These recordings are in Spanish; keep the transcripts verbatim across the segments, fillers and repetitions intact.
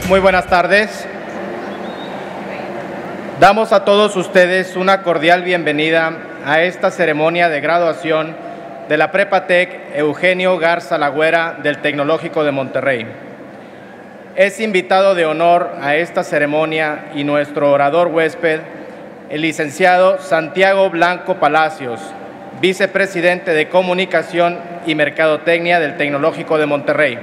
Muy buenas tardes. Damos a todos ustedes una cordial bienvenida a esta ceremonia de graduación de la Prepatec Eugenio Garza Lagüera del Tecnológico de Monterrey. Es invitado de honor a esta ceremonia y nuestro orador huésped, el licenciado Santiago Blanco Palacios, vicepresidente de Comunicación y Mercadotecnia del Tecnológico de Monterrey.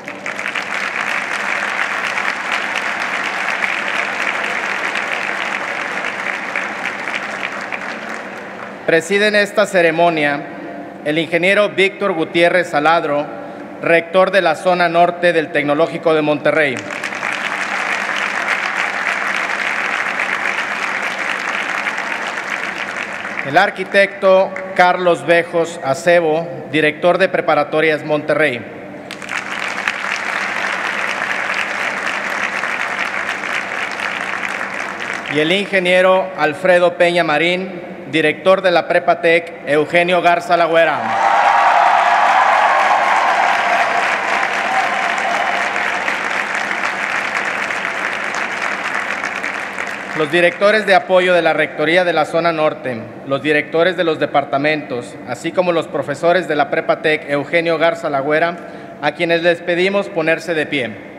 Presiden esta ceremonia el ingeniero Víctor Gutiérrez Saladro, rector de la zona norte del Tecnológico de Monterrey. El arquitecto Carlos Bejos Acebo, director de Preparatorias Monterrey. Y el ingeniero Alfredo Peña Marín, director de la Prepatec Eugenio Garza Lagüera. Los directores de apoyo de la Rectoría de la Zona Norte, los directores de los departamentos, así como los profesores de la Prepatec Eugenio Garza Lagüera, a quienes les pedimos ponerse de pie.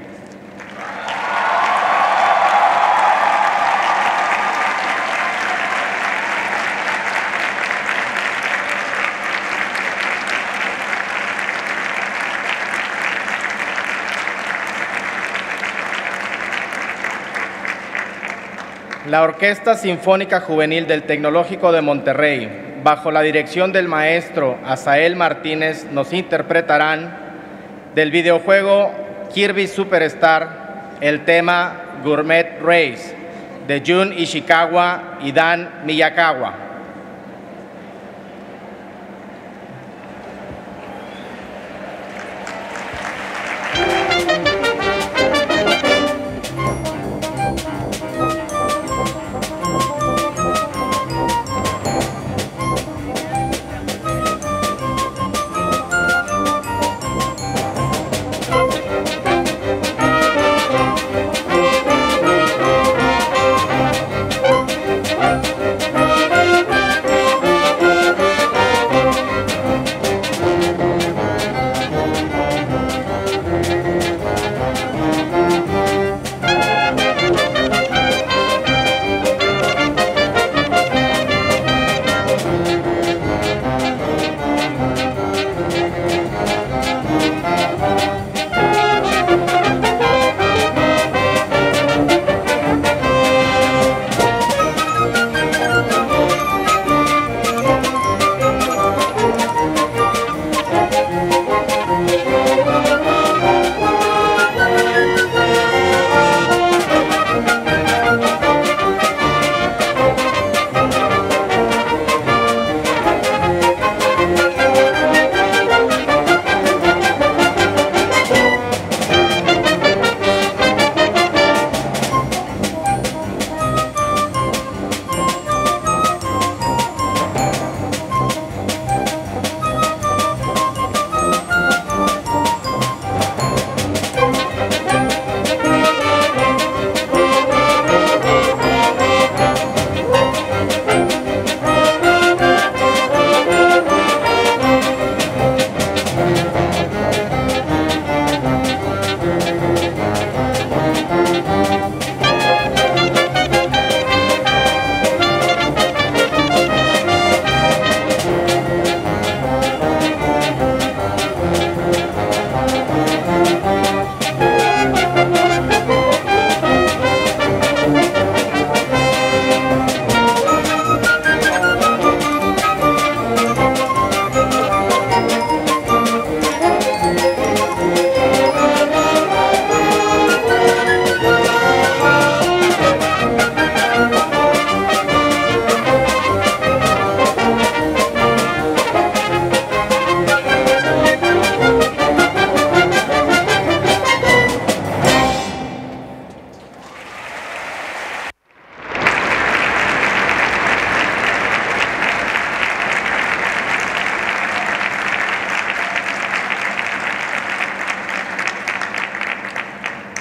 La Orquesta Sinfónica Juvenil del Tecnológico de Monterrey, bajo la dirección del maestro Asael Martínez, nos interpretarán del videojuego Kirby Superstar el tema Gourmet Race de Jun Ishikawa y Dan Miyakawa.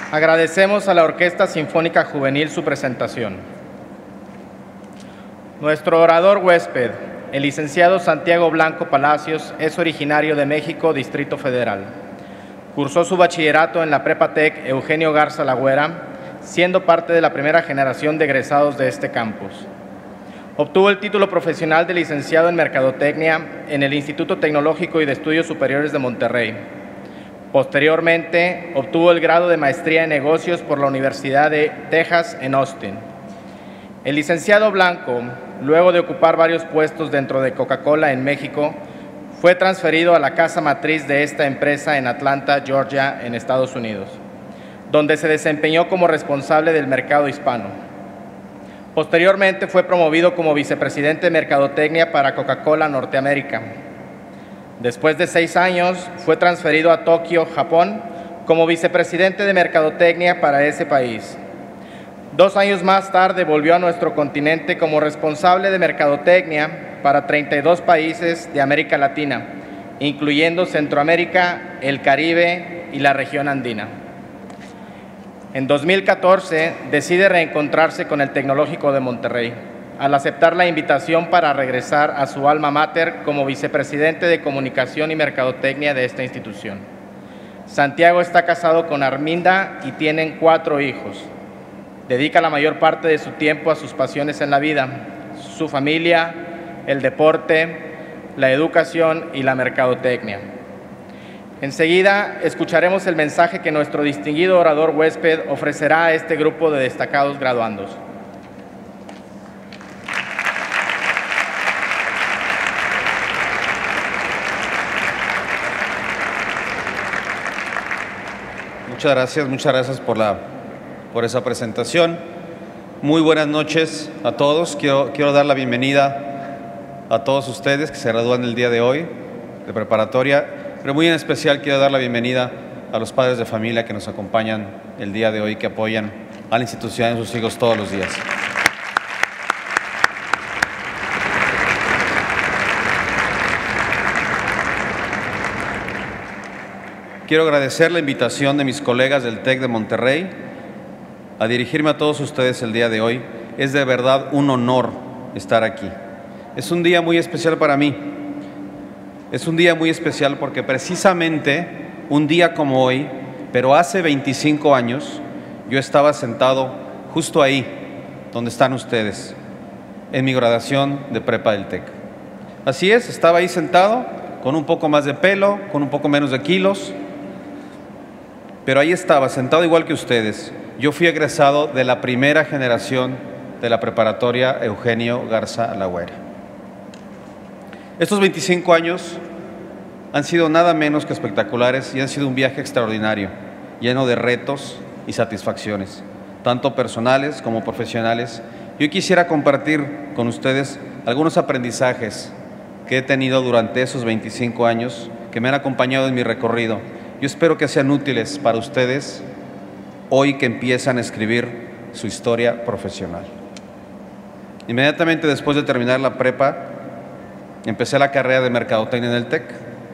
Agradecemos a la Orquesta Sinfónica Juvenil su presentación. Nuestro orador huésped, el licenciado Santiago Blanco Palacios, es originario de México, Distrito Federal. Cursó su bachillerato en la Prepa Tec Eugenio Garza Lagüera, siendo parte de la primera generación de egresados de este campus. Obtuvo el título profesional de licenciado en Mercadotecnia en el Instituto Tecnológico y de Estudios Superiores de Monterrey. Posteriormente, obtuvo el grado de Maestría en Negocios por la Universidad de Texas en Austin. El licenciado Blanco, luego de ocupar varios puestos dentro de Coca-Cola en México, fue transferido a la casa matriz de esta empresa en Atlanta, Georgia, en Estados Unidos, donde se desempeñó como responsable del mercado hispano. Posteriormente fue promovido como vicepresidente de Mercadotecnia para Coca-Cola Norteamérica. Después de seis años, fue transferido a Tokio, Japón, como vicepresidente de Mercadotecnia para ese país. Dos años más tarde volvió a nuestro continente como responsable de Mercadotecnia para treinta y dos países de América Latina, incluyendo Centroamérica, el Caribe y la región andina. En dos mil catorce decide reencontrarse con el Tecnológico de Monterrey, al aceptar la invitación para regresar a su alma mater como vicepresidente de Comunicación y Mercadotecnia de esta institución. Santiago está casado con Arminda y tienen cuatro hijos. Dedica la mayor parte de su tiempo a sus pasiones en la vida, su familia, el deporte, la educación y la mercadotecnia. Enseguida escucharemos el mensaje que nuestro distinguido orador huésped ofrecerá a este grupo de destacados graduandos. Muchas gracias, muchas gracias por, la, por esa presentación. Muy buenas noches a todos. Quiero, quiero dar la bienvenida a todos ustedes que se gradúan el día de hoy de preparatoria, pero muy en especial quiero dar la bienvenida a los padres de familia que nos acompañan el día de hoy, que apoyan a la institución y a sus hijos todos los días. Quiero agradecer la invitación de mis colegas del TEC de Monterrey a dirigirme a todos ustedes el día de hoy. Es de verdad un honor estar aquí. Es un día muy especial para mí. Es un día muy especial porque precisamente un día como hoy, pero hace veinticinco años, yo estaba sentado justo ahí, donde están ustedes, en mi graduación de prepa del TEC. Así es, estaba ahí sentado, con un poco más de pelo, con un poco menos de kilos, pero ahí estaba, sentado igual que ustedes. Yo fui egresado de la primera generación de la preparatoria Eugenio Garza Lagüera. Estos veinticinco años han sido nada menos que espectaculares y han sido un viaje extraordinario, lleno de retos y satisfacciones, tanto personales como profesionales. Yo quisiera compartir con ustedes algunos aprendizajes que he tenido durante esos veinticinco años que me han acompañado en mi recorrido. Yo espero que sean útiles para ustedes hoy que empiezan a escribir su historia profesional. Inmediatamente después de terminar la prepa, empecé la carrera de Mercadotecnia en el TEC.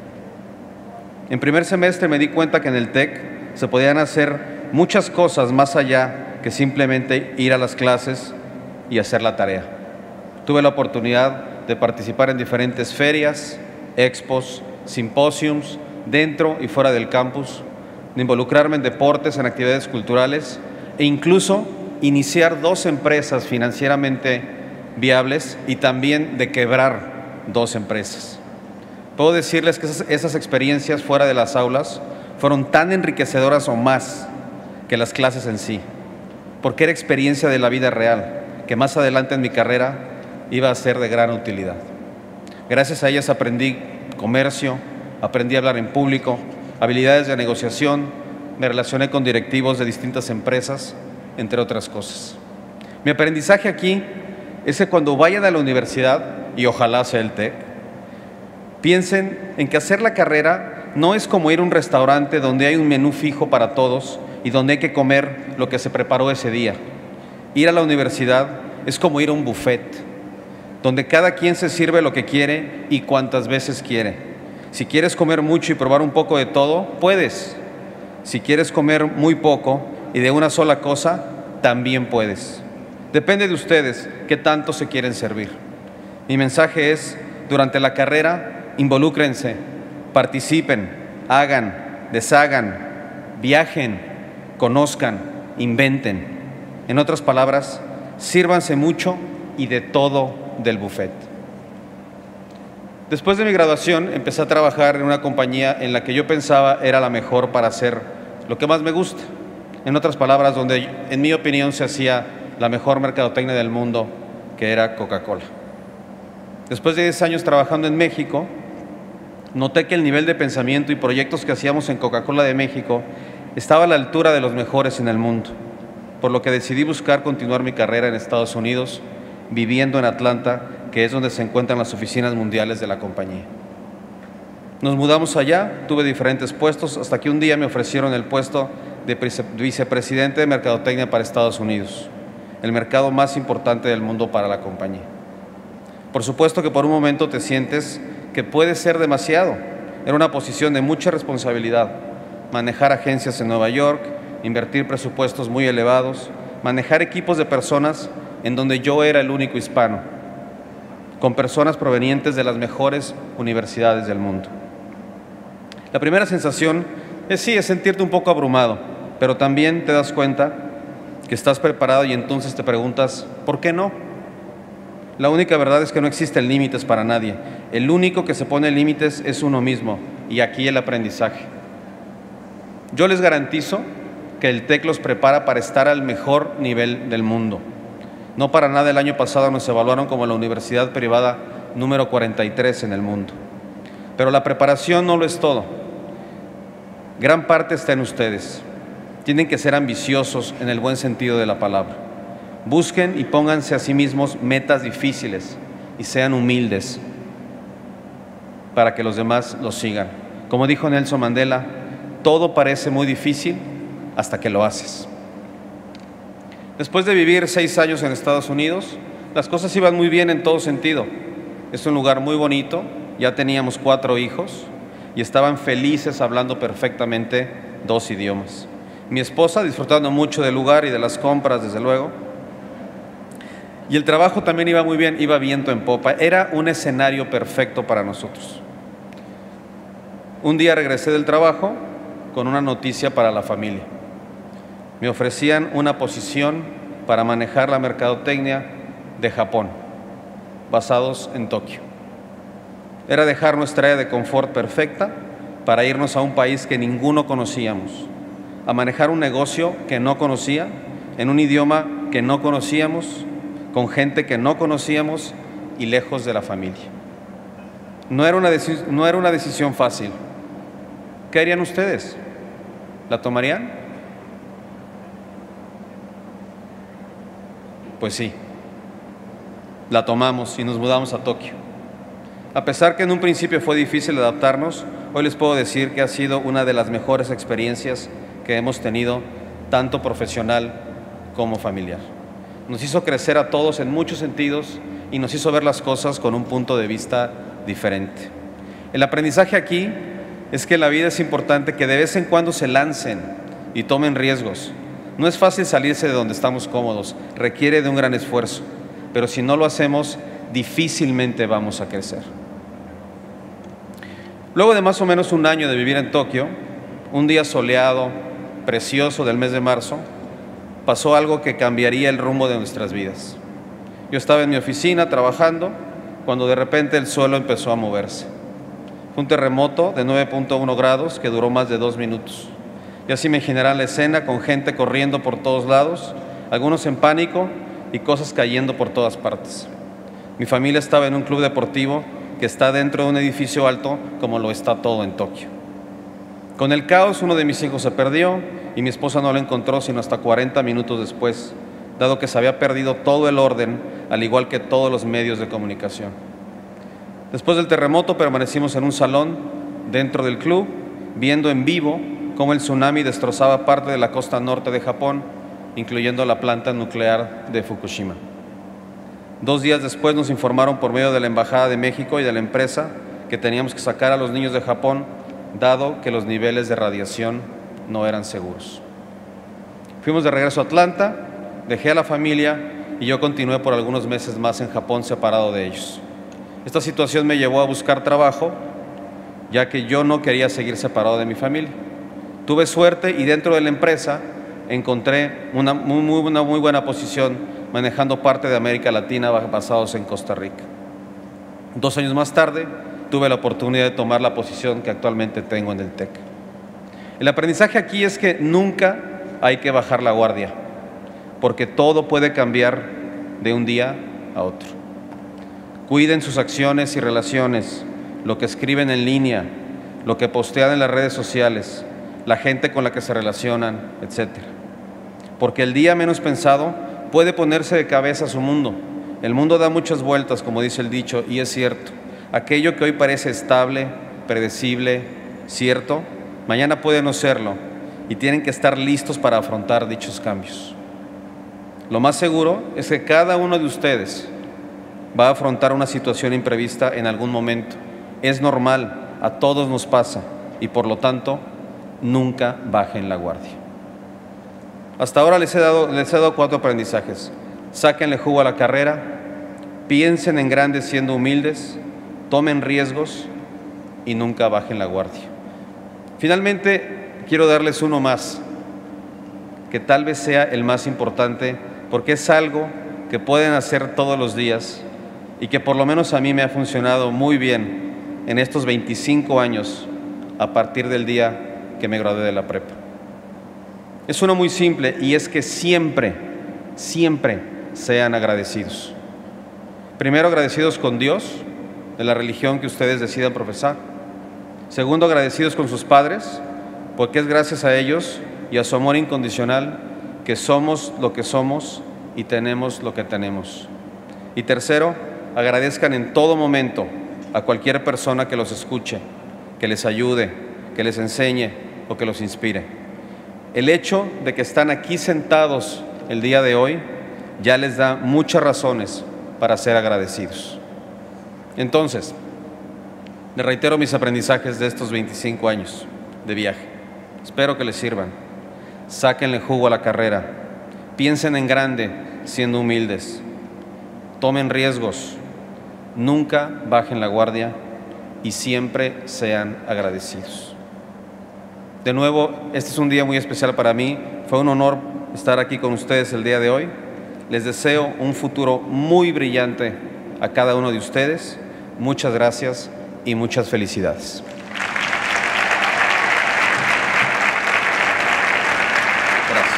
En primer semestre me di cuenta que en el TEC se podían hacer muchas cosas más allá que simplemente ir a las clases y hacer la tarea. Tuve la oportunidad de participar en diferentes ferias, expos, simposiums, dentro y fuera del campus, de involucrarme en deportes, en actividades culturales e incluso iniciar dos empresas financieramente viables y también de quebrar dos empresas. Puedo decirles que esas, esas experiencias fuera de las aulas fueron tan enriquecedoras o más que las clases en sí, porque era experiencia de la vida real, que más adelante en mi carrera iba a ser de gran utilidad. Gracias a ellas aprendí comercio, aprendí a hablar en público, habilidades de negociación, me relacioné con directivos de distintas empresas, entre otras cosas. Mi aprendizaje aquí es que cuando vayan a la universidad, y ojalá sea el TEC, piensen en que hacer la carrera no es como ir a un restaurante donde hay un menú fijo para todos y donde hay que comer lo que se preparó ese día. Ir a la universidad es como ir a un buffet, donde cada quien se sirve lo que quiere y cuantas veces quiere. Si quieres comer mucho y probar un poco de todo, puedes. Si quieres comer muy poco y de una sola cosa, también puedes. Depende de ustedes qué tanto se quieren servir. Mi mensaje es, durante la carrera, involúcrense, participen, hagan, deshagan, viajen, conozcan, inventen. En otras palabras, sírvanse mucho y de todo del buffet. Después de mi graduación, empecé a trabajar en una compañía en la que yo pensaba era la mejor para hacer lo que más me gusta. En otras palabras, donde en mi opinión se hacía la mejor mercadotecnia del mundo, que era Coca-Cola. Después de diez años trabajando en México, noté que el nivel de pensamiento y proyectos que hacíamos en Coca-Cola de México estaba a la altura de los mejores en el mundo, por lo que decidí buscar continuar mi carrera en Estados Unidos, viviendo en Atlanta, que es donde se encuentran las oficinas mundiales de la compañía. Nos mudamos allá, tuve diferentes puestos, hasta que un día me ofrecieron el puesto de vicepresidente de Mercadotecnia para Estados Unidos, el mercado más importante del mundo para la compañía. Por supuesto que por un momento te sientes que puede ser demasiado. Era una posición de mucha responsabilidad, manejar agencias en Nueva York, invertir presupuestos muy elevados, manejar equipos de personas en donde yo era el único hispano, con personas provenientes de las mejores universidades del mundo. La primera sensación es sí, es sentirte un poco abrumado, pero también te das cuenta que estás preparado y entonces te preguntas, ¿por qué no? La única verdad es que no existen límites para nadie. El único que se pone límites es uno mismo, y aquí el aprendizaje. Yo les garantizo que el TEC los prepara para estar al mejor nivel del mundo. No para nada el año pasado nos evaluaron como la universidad privada número cuarenta y tres en el mundo. Pero la preparación no lo es todo. Gran parte está en ustedes. Tienen que ser ambiciosos en el buen sentido de la palabra. Busquen y pónganse a sí mismos metas difíciles y sean humildes para que los demás los sigan. Como dijo Nelson Mandela, todo parece muy difícil hasta que lo haces. Después de vivir seis años en Estados Unidos, las cosas iban muy bien en todo sentido. Es un lugar muy bonito, ya teníamos cuatro hijos y estaban felices hablando perfectamente dos idiomas. Mi esposa disfrutando mucho del lugar y de las compras, desde luego. Y el trabajo también iba muy bien, iba viento en popa. Era un escenario perfecto para nosotros. Un día regresé del trabajo con una noticia para la familia. Me ofrecían una posición para manejar la mercadotecnia de Japón, basados en Tokio. Era dejar nuestra área de confort perfecta para irnos a un país que ninguno conocíamos, a manejar un negocio que no conocía, en un idioma que no conocíamos, con gente que no conocíamos y lejos de la familia. No era una, no era una decisión fácil. ¿Qué harían ustedes? ¿La tomarían? Pues sí, la tomamos y nos mudamos a Tokio. A pesar que en un principio fue difícil adaptarnos, hoy les puedo decir que ha sido una de las mejores experiencias que hemos tenido, tanto profesional como familiar. Nos hizo crecer a todos en muchos sentidos y nos hizo ver las cosas con un punto de vista diferente. El aprendizaje aquí es que en la vida es importante que de vez en cuando se lancen y tomen riesgos. No es fácil salirse de donde estamos cómodos, requiere de un gran esfuerzo, pero si no lo hacemos, difícilmente vamos a crecer. Luego de más o menos un año de vivir en Tokio, un día soleado, precioso del mes de marzo, pasó algo que cambiaría el rumbo de nuestras vidas. Yo estaba en mi oficina trabajando cuando de repente el suelo empezó a moverse. Fue un terremoto de nueve punto uno grados que duró más de dos minutos. Y así me imaginarán la escena con gente corriendo por todos lados, algunos en pánico y cosas cayendo por todas partes. Mi familia estaba en un club deportivo que está dentro de un edificio alto como lo está todo en Tokio. Con el caos, uno de mis hijos se perdió y mi esposa no lo encontró sino hasta cuarenta minutos después, dado que se había perdido todo el orden, al igual que todos los medios de comunicación. Después del terremoto permanecimos en un salón dentro del club, viendo en vivo cómo el tsunami destrozaba parte de la costa norte de Japón, incluyendo la planta nuclear de Fukushima. Dos días después nos informaron por medio de la Embajada de México y de la empresa que teníamos que sacar a los niños de Japón, dado que los niveles de radiación no eran seguros. Fuimos de regreso a Atlanta, dejé a la familia y yo continué por algunos meses más en Japón separado de ellos. Esta situación me llevó a buscar trabajo, ya que yo no quería seguir separado de mi familia. Tuve suerte y dentro de la empresa encontré una muy, muy, una muy buena posición manejando parte de América Latina basados en Costa Rica. Dos años más tarde tuve la oportunidad de tomar la posición que actualmente tengo en el TEC. El aprendizaje aquí es que nunca hay que bajar la guardia, porque todo puede cambiar de un día a otro. Cuiden sus acciones y relaciones, lo que escriben en línea, lo que postean en las redes sociales, la gente con la que se relacionan, etcétera. Porque el día menos pensado puede ponerse de cabeza a su mundo. El mundo da muchas vueltas, como dice el dicho, y es cierto. Aquello que hoy parece estable, predecible, cierto, mañana puede no serlo, y tienen que estar listos para afrontar dichos cambios. Lo más seguro es que cada uno de ustedes va a afrontar una situación imprevista en algún momento. Es normal, a todos nos pasa, y por lo tanto, nunca bajen la guardia. Hasta ahora les he dado, les he dado cuatro aprendizajes. Sáquenle jugo a la carrera, piensen en grande siendo humildes, tomen riesgos y nunca bajen la guardia. Finalmente, quiero darles uno más, que tal vez sea el más importante, porque es algo que pueden hacer todos los días y que por lo menos a mí me ha funcionado muy bien en estos veinticinco años a partir del día que me gradué de la prepa. Es uno muy simple y es que siempre, siempre sean agradecidos. Primero, agradecidos con Dios, de la religión que ustedes decidan profesar. Segundo, agradecidos con sus padres, porque es gracias a ellos y a su amor incondicional que somos lo que somos y tenemos lo que tenemos. Y tercero, agradezcan en todo momento a cualquier persona que los escuche, que les ayude, que les enseñe o que los inspire. El hecho de que están aquí sentados el día de hoy ya les da muchas razones para ser agradecidos. Entonces, les reitero mis aprendizajes de estos veinticinco años de viaje. Espero que les sirvan. Sáquenle jugo a la carrera. Piensen en grande, siendo humildes. Tomen riesgos. Nunca bajen la guardia y siempre sean agradecidos. De nuevo, este es un día muy especial para mí. Fue un honor estar aquí con ustedes el día de hoy. Les deseo un futuro muy brillante a cada uno de ustedes. Muchas gracias y muchas felicidades. Gracias.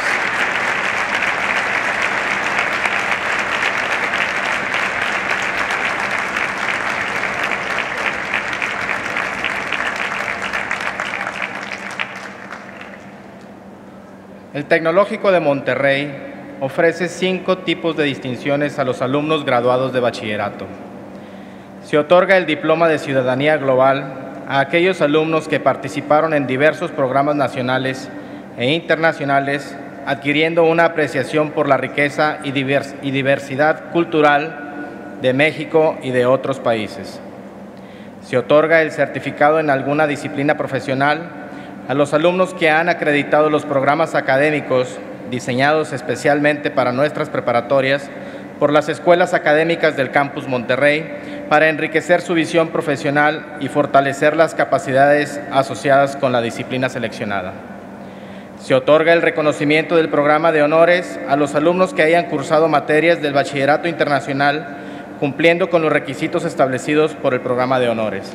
El Tecnológico de Monterrey ofrece cinco tipos de distinciones a los alumnos graduados de bachillerato. Se otorga el Diploma de Ciudadanía Global a aquellos alumnos que participaron en diversos programas nacionales e internacionales, adquiriendo una apreciación por la riqueza y diversidad cultural de México y de otros países. Se otorga el certificado en alguna disciplina profesional a los alumnos que han acreditado los programas académicos diseñados especialmente para nuestras preparatorias por las escuelas académicas del Campus Monterrey para enriquecer su visión profesional y fortalecer las capacidades asociadas con la disciplina seleccionada. Se otorga el reconocimiento del programa de honores a los alumnos que hayan cursado materias del Bachillerato Internacional cumpliendo con los requisitos establecidos por el programa de honores.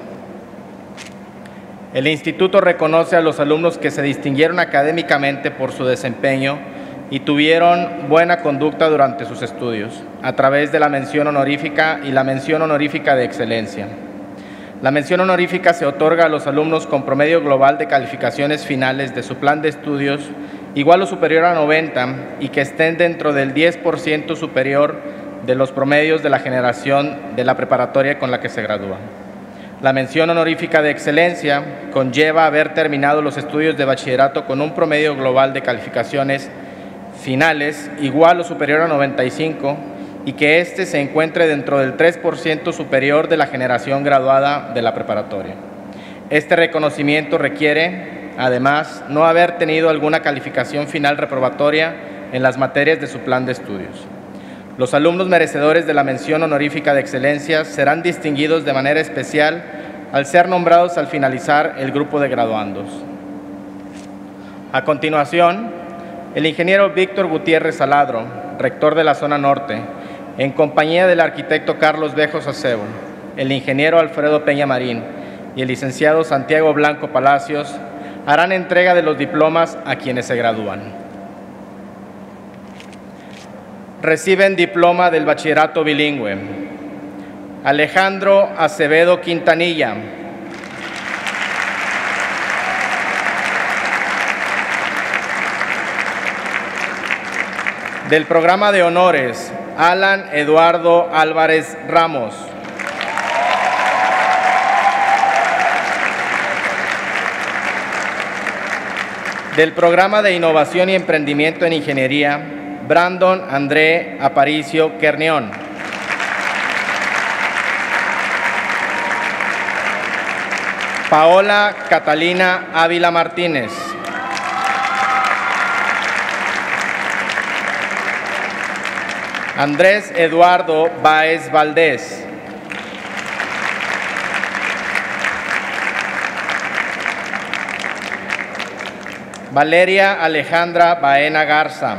El Instituto reconoce a los alumnos que se distinguieron académicamente por su desempeño y tuvieron buena conducta durante sus estudios, a través de la mención honorífica y la mención honorífica de excelencia. La mención honorífica se otorga a los alumnos con promedio global de calificaciones finales de su plan de estudios igual o superior a noventa y que estén dentro del diez por ciento superior de los promedios de la generación de la preparatoria con la que se gradúa. La mención honorífica de excelencia conlleva haber terminado los estudios de bachillerato con un promedio global de calificaciones finales igual o superior a noventa y cinco y que éste se encuentre dentro del tres por ciento superior de la generación graduada de la preparatoria. Este reconocimiento requiere además, no haber tenido alguna calificación final reprobatoria en las materias de su plan de estudios. Los alumnos merecedores de la mención honorífica de excelencia serán distinguidos de manera especial al ser nombrados al finalizar el grupo de graduandos. A continuación, el ingeniero Víctor Gutiérrez Saladro, rector de la zona norte, en compañía del arquitecto Carlos Bejos Acebo, el ingeniero Alfredo Peña Marín y el licenciado Santiago Blanco Palacios, harán entrega de los diplomas a quienes se gradúan. Reciben diploma del bachillerato bilingüe: Alejandro Acevedo Quintanilla, del programa de honores, Alan Eduardo Álvarez Ramos, del programa de innovación y emprendimiento en ingeniería, Brandon André Aparicio Kernión, Paola Catalina Ávila Martínez, Andrés Eduardo Báez Valdés, Valeria Alejandra Baena Garza,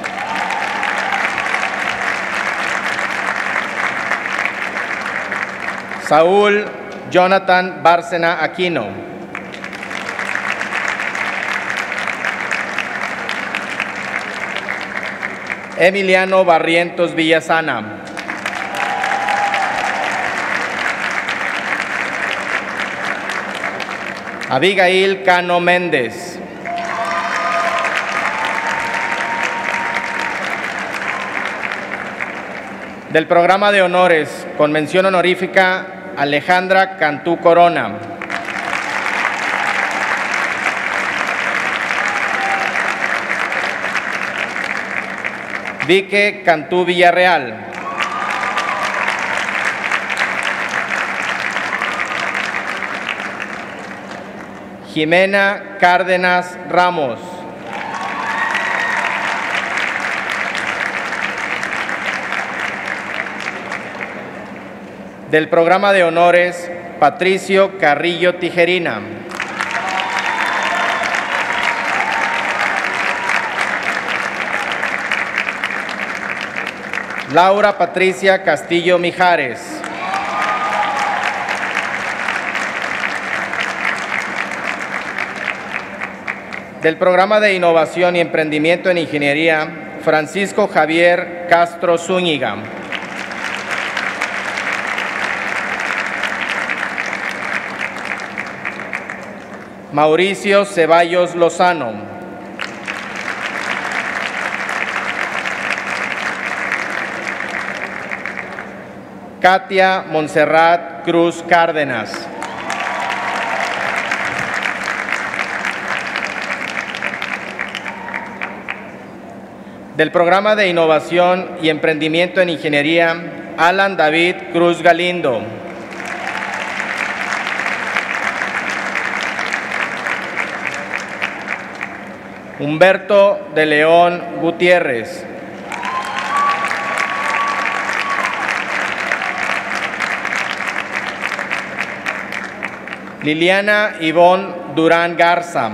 Saúl Jonathan Bárcena Aquino, Emiliano Barrientos Villasana, Abigail Cano Méndez, del programa de honores con mención honorífica, Alejandra Cantú Corona, Vique Cantú Villarreal, Jimena Cárdenas Ramos, del programa de honores, Patricio Carrillo Tijerina, Laura Patricia Castillo Mijares, del programa de innovación y emprendimiento en ingeniería, Francisco Javier Castro Zúñiga, Mauricio Ceballos Lozano, Katia Montserrat Cruz Cárdenas, del programa de innovación y emprendimiento en ingeniería, Alan David Cruz Galindo, Humberto de León Gutiérrez, Liliana Ivonne Durán Garza,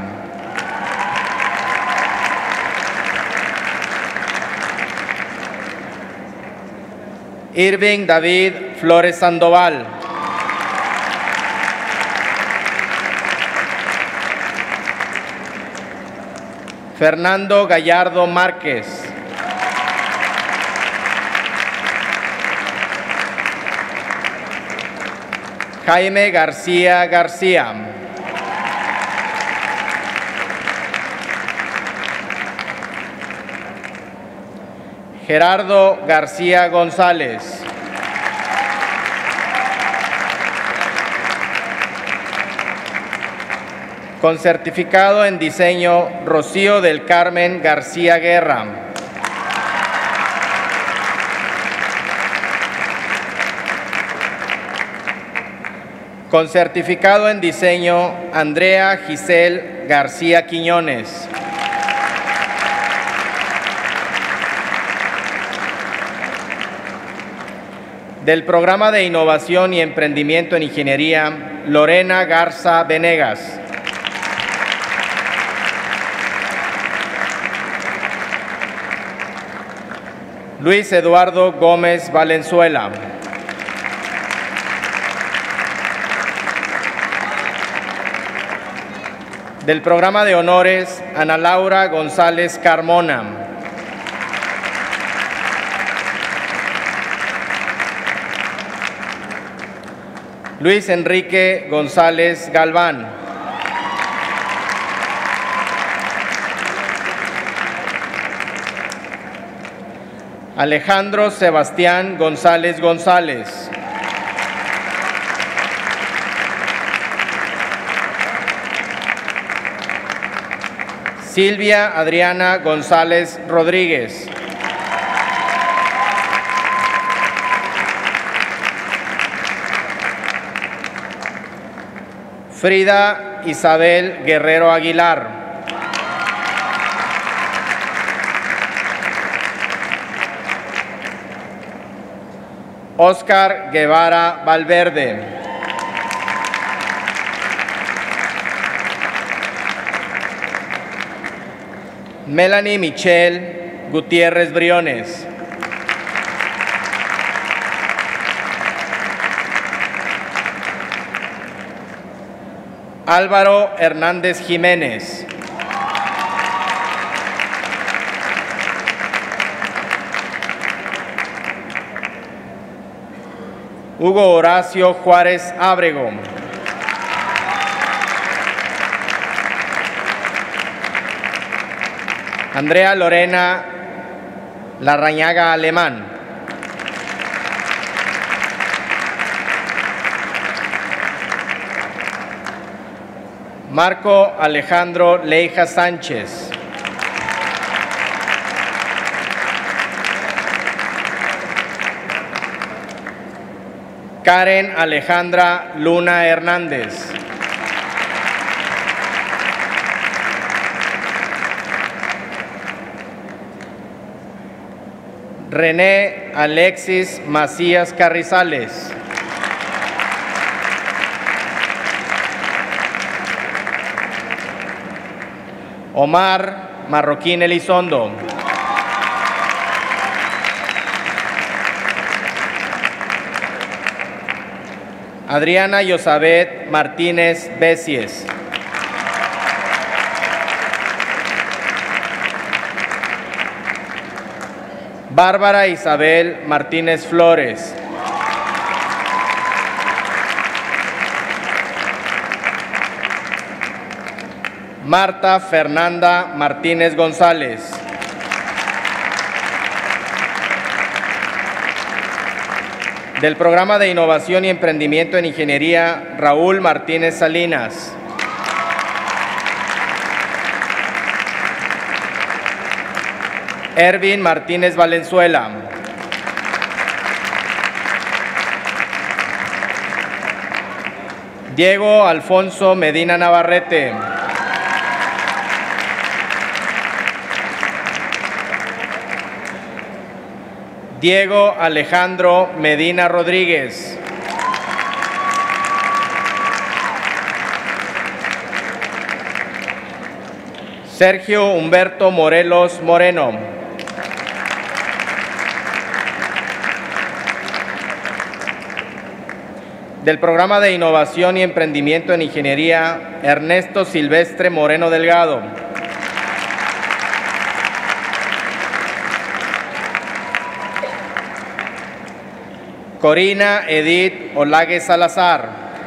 Irving David Flores Sandoval, Fernando Gallardo Márquez, Jaime García García, Gerardo García González, con certificado en diseño, Rocío del Carmen García Guerra, Con certificado en diseño, Andrea Giselle García Quiñones. Del Programa de Innovación y Emprendimiento en Ingeniería, Lorena Garza Venegas. Luis Eduardo Gómez Valenzuela. Del Programa de Honores, Ana Laura González Carmona. Luis Enrique González Galván. Alejandro Sebastián González González. Silvia Adriana González Rodríguez. Frida Isabel Guerrero Aguilar. Óscar Guevara Valverde. Melanie Michelle Gutiérrez Briones. Álvaro Hernández Jiménez. Hugo Horacio Juárez Ábrego. Andrea Lorena Larrañaga Alemán. Marco Alejandro Leija Sánchez. Karen Alejandra Luna Hernández. René Alexis Macías Carrizales. Omar Marroquín Elizondo. Adriana Yosabet Martínez Besies. Bárbara Isabel Martínez Flores. Marta Fernanda Martínez González. Del Programa de Innovación y Emprendimiento en Ingeniería, Raúl Martínez Salinas. Ervin Martínez Valenzuela. Diego Alfonso Medina Navarrete. Diego Alejandro Medina Rodríguez. Sergio Humberto Morelos Moreno. Del Programa de Innovación y Emprendimiento en Ingeniería, Ernesto Silvestre Moreno Delgado. Corina Edith Olague Salazar.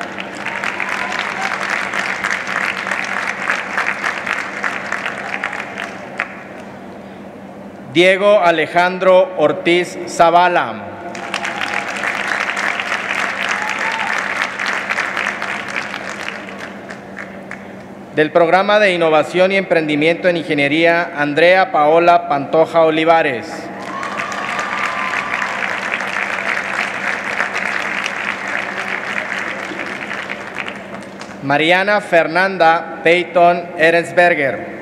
Diego Alejandro Ortiz Zavala. Del Programa de Innovación y Emprendimiento en Ingeniería, Andrea Paola Pantoja Olivares. Mariana Fernanda Peyton Erensberger.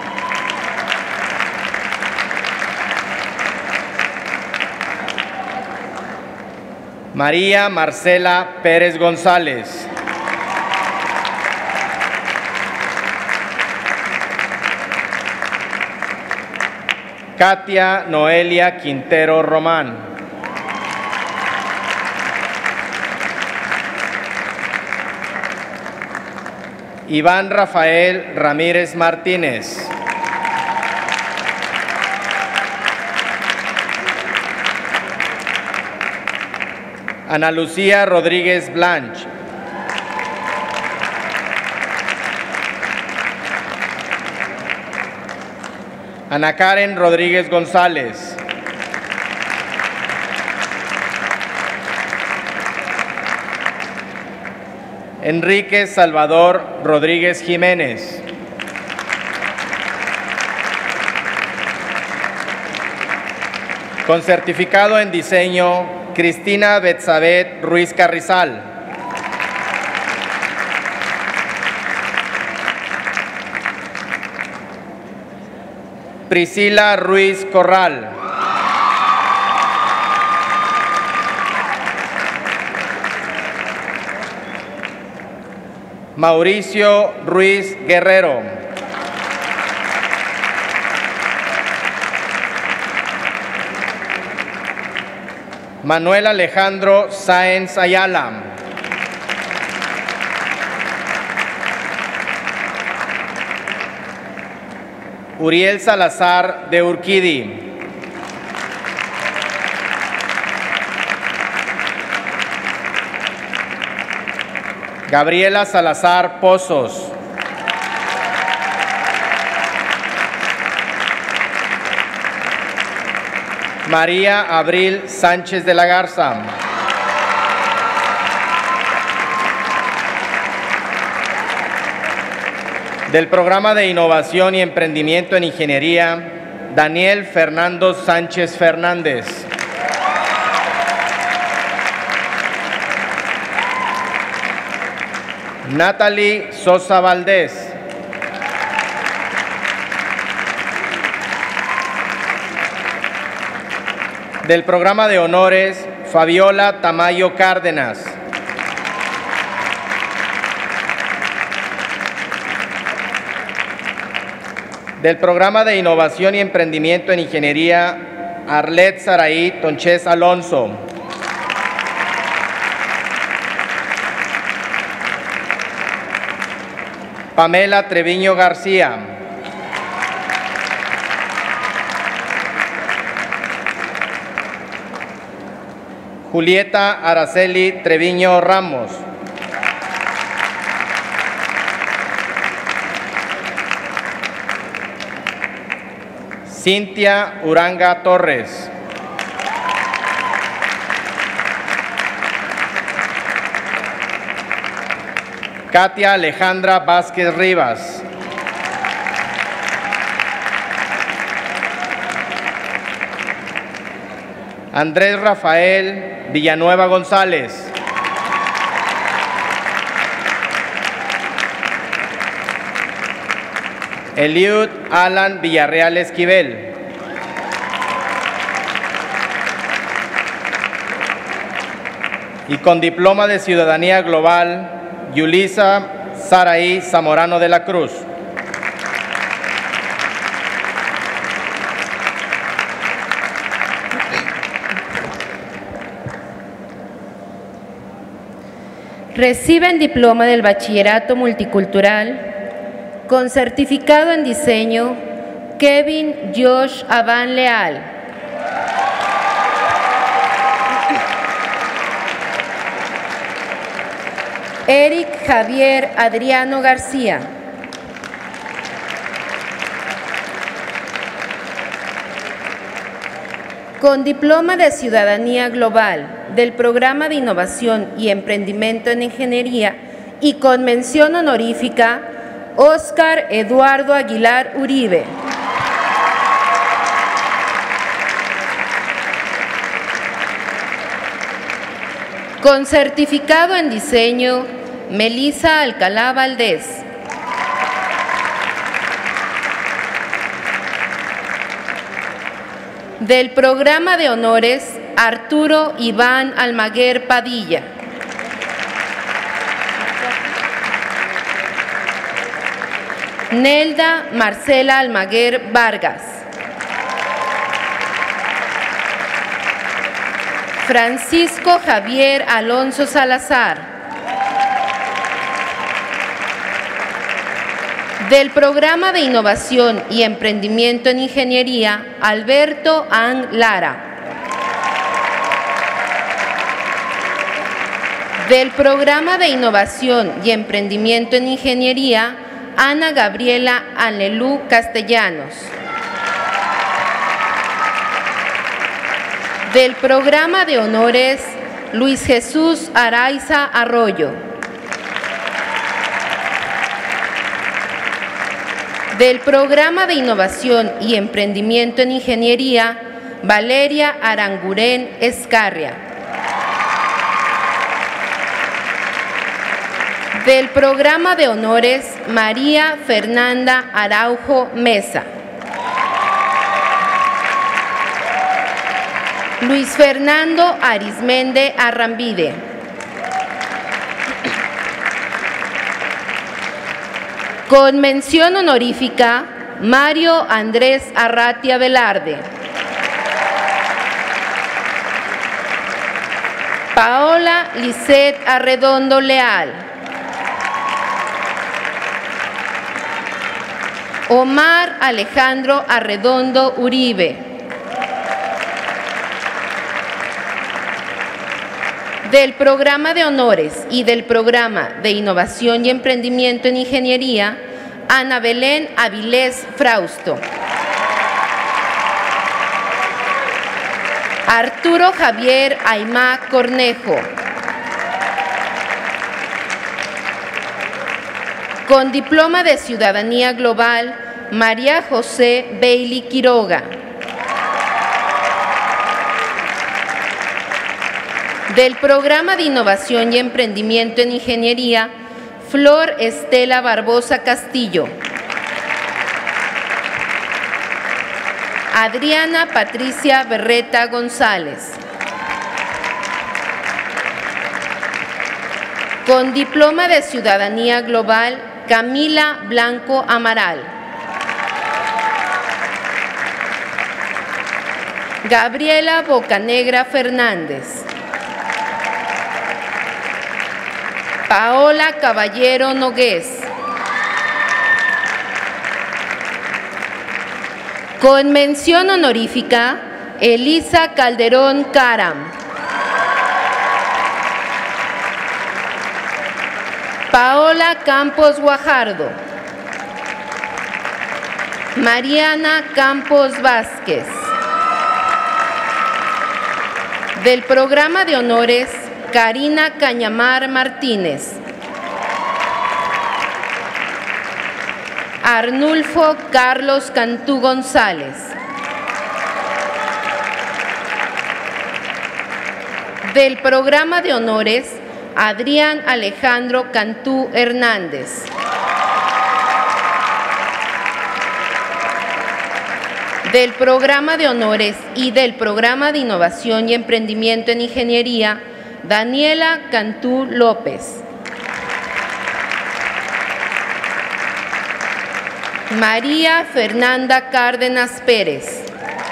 María Marcela Pérez González. Katia Noelia Quintero Román. Iván Rafael Ramírez Martínez. Ana Lucía Rodríguez Blanch. Ana Karen Rodríguez González. Enrique Salvador Rodríguez Jiménez. Con certificado en diseño, Cristina Betsabet Ruiz Carrizal. Priscila Ruiz Corral. Mauricio Ruiz Guerrero. Manuel Alejandro Sáenz Ayala. Uriel Salazar de Urquidi. Gabriela Salazar Pozos. María Abril Sánchez de la Garza. Del Programa de Innovación y Emprendimiento en Ingeniería, Daniel Fernando Sánchez Fernández. Natalie Sosa Valdés. Del Programa de Honores, Fabiola Tamayo Cárdenas. Del Programa de Innovación y Emprendimiento en Ingeniería, Arlet Saraí Tonches Alonso. Pamela Treviño García. Julieta Araceli Treviño Ramos. Cintia Uranga Torres. Katia Alejandra Vázquez Rivas. Andrés Rafael Villanueva González. Eliud Alan Villarreal Esquivel. Y con diploma de Ciudadanía Global, Yulisa Saraí Zamorano de la Cruz. Reciben diploma del Bachillerato Multicultural con certificado en diseño Kevin Josh Avan Leal. Eric Javier Adriano García. Con diploma de Ciudadanía Global del Programa de Innovación y Emprendimiento en Ingeniería y con mención honorífica, Óscar Eduardo Aguilar Uribe. Con certificado en diseño, Melisa Alcalá Valdés. Del programa de honores, Arturo Iván Almaguer Padilla. Nelda Marcela Almaguer Vargas. Francisco Javier Alonso Salazar. Del programa de innovación y emprendimiento en ingeniería, Alberto An Lara. Del programa de innovación y emprendimiento en ingeniería, Ana Gabriela Anelú Castellanos. Del programa de honores, Luis Jesús Araiza Arroyo. Del programa de innovación y emprendimiento en ingeniería, Valeria Aranguren Escarria. Del programa de honores, María Fernanda Araujo Mesa. Luis Fernando Arismende Arrambide. Con mención honorífica, Mario Andrés Arratia Velarde. Paola Lisset Arredondo Leal. Omar Alejandro Arredondo Uribe. Del programa de honores y del programa de innovación y emprendimiento en ingeniería, Ana Belén Avilés Frausto. Arturo Javier Aymá Cornejo. Con diploma de Ciudadanía Global, María José Bailey Quiroga. Del programa de innovación y emprendimiento en ingeniería, Flor Estela Barbosa Castillo. Adriana Patricia Berreta González. Con diploma de Ciudadanía Global, Camila Blanco Amaral. Gabriela Bocanegra Fernández. Paola Caballero Nogués. Con mención honorífica, Elisa Calderón Caram. Paola Campos Guajardo. Mariana Campos Vázquez. Del programa de honores, Karina Cañamar Martínez. Arnulfo Carlos Cantú González. Del programa de honores, Adrián Alejandro Cantú Hernández. Del programa de honores y del programa de innovación y emprendimiento en ingeniería, Daniela Cantú López. María Fernanda Cárdenas Pérez.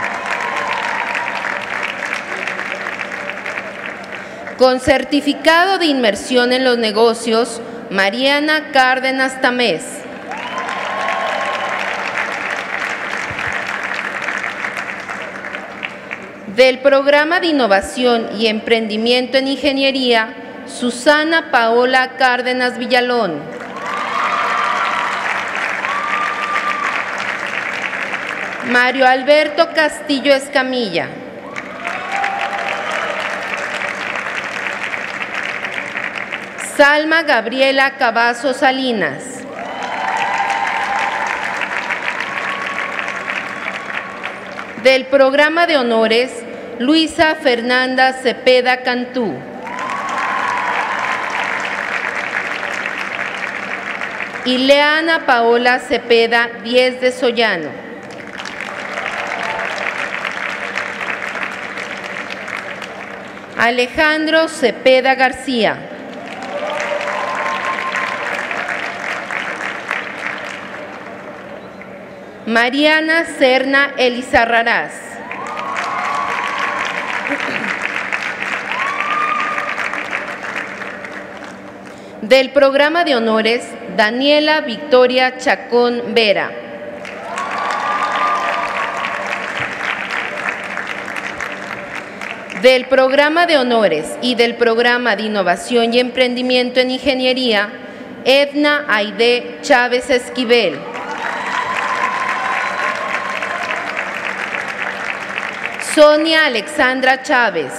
Con certificado de inmersión en los negocios, Mariana Cárdenas Tamés. Del programa de innovación y emprendimiento en ingeniería, Susana Paola Cárdenas Villalón. Mario Alberto Castillo Escamilla. Salma Gabriela Cavazo Salinas. Del programa de honores, Luisa Fernanda Cepeda Cantú. Ileana Paola Cepeda Díez de Sollano. Alejandro Cepeda García. Mariana Serna Elizarrarás. Del programa de honores, Daniela Victoria Chacón Vera. Del programa de honores y del programa de innovación y emprendimiento en ingeniería, Edna Aide Chávez Esquivel. Sonia Alexandra Chávez.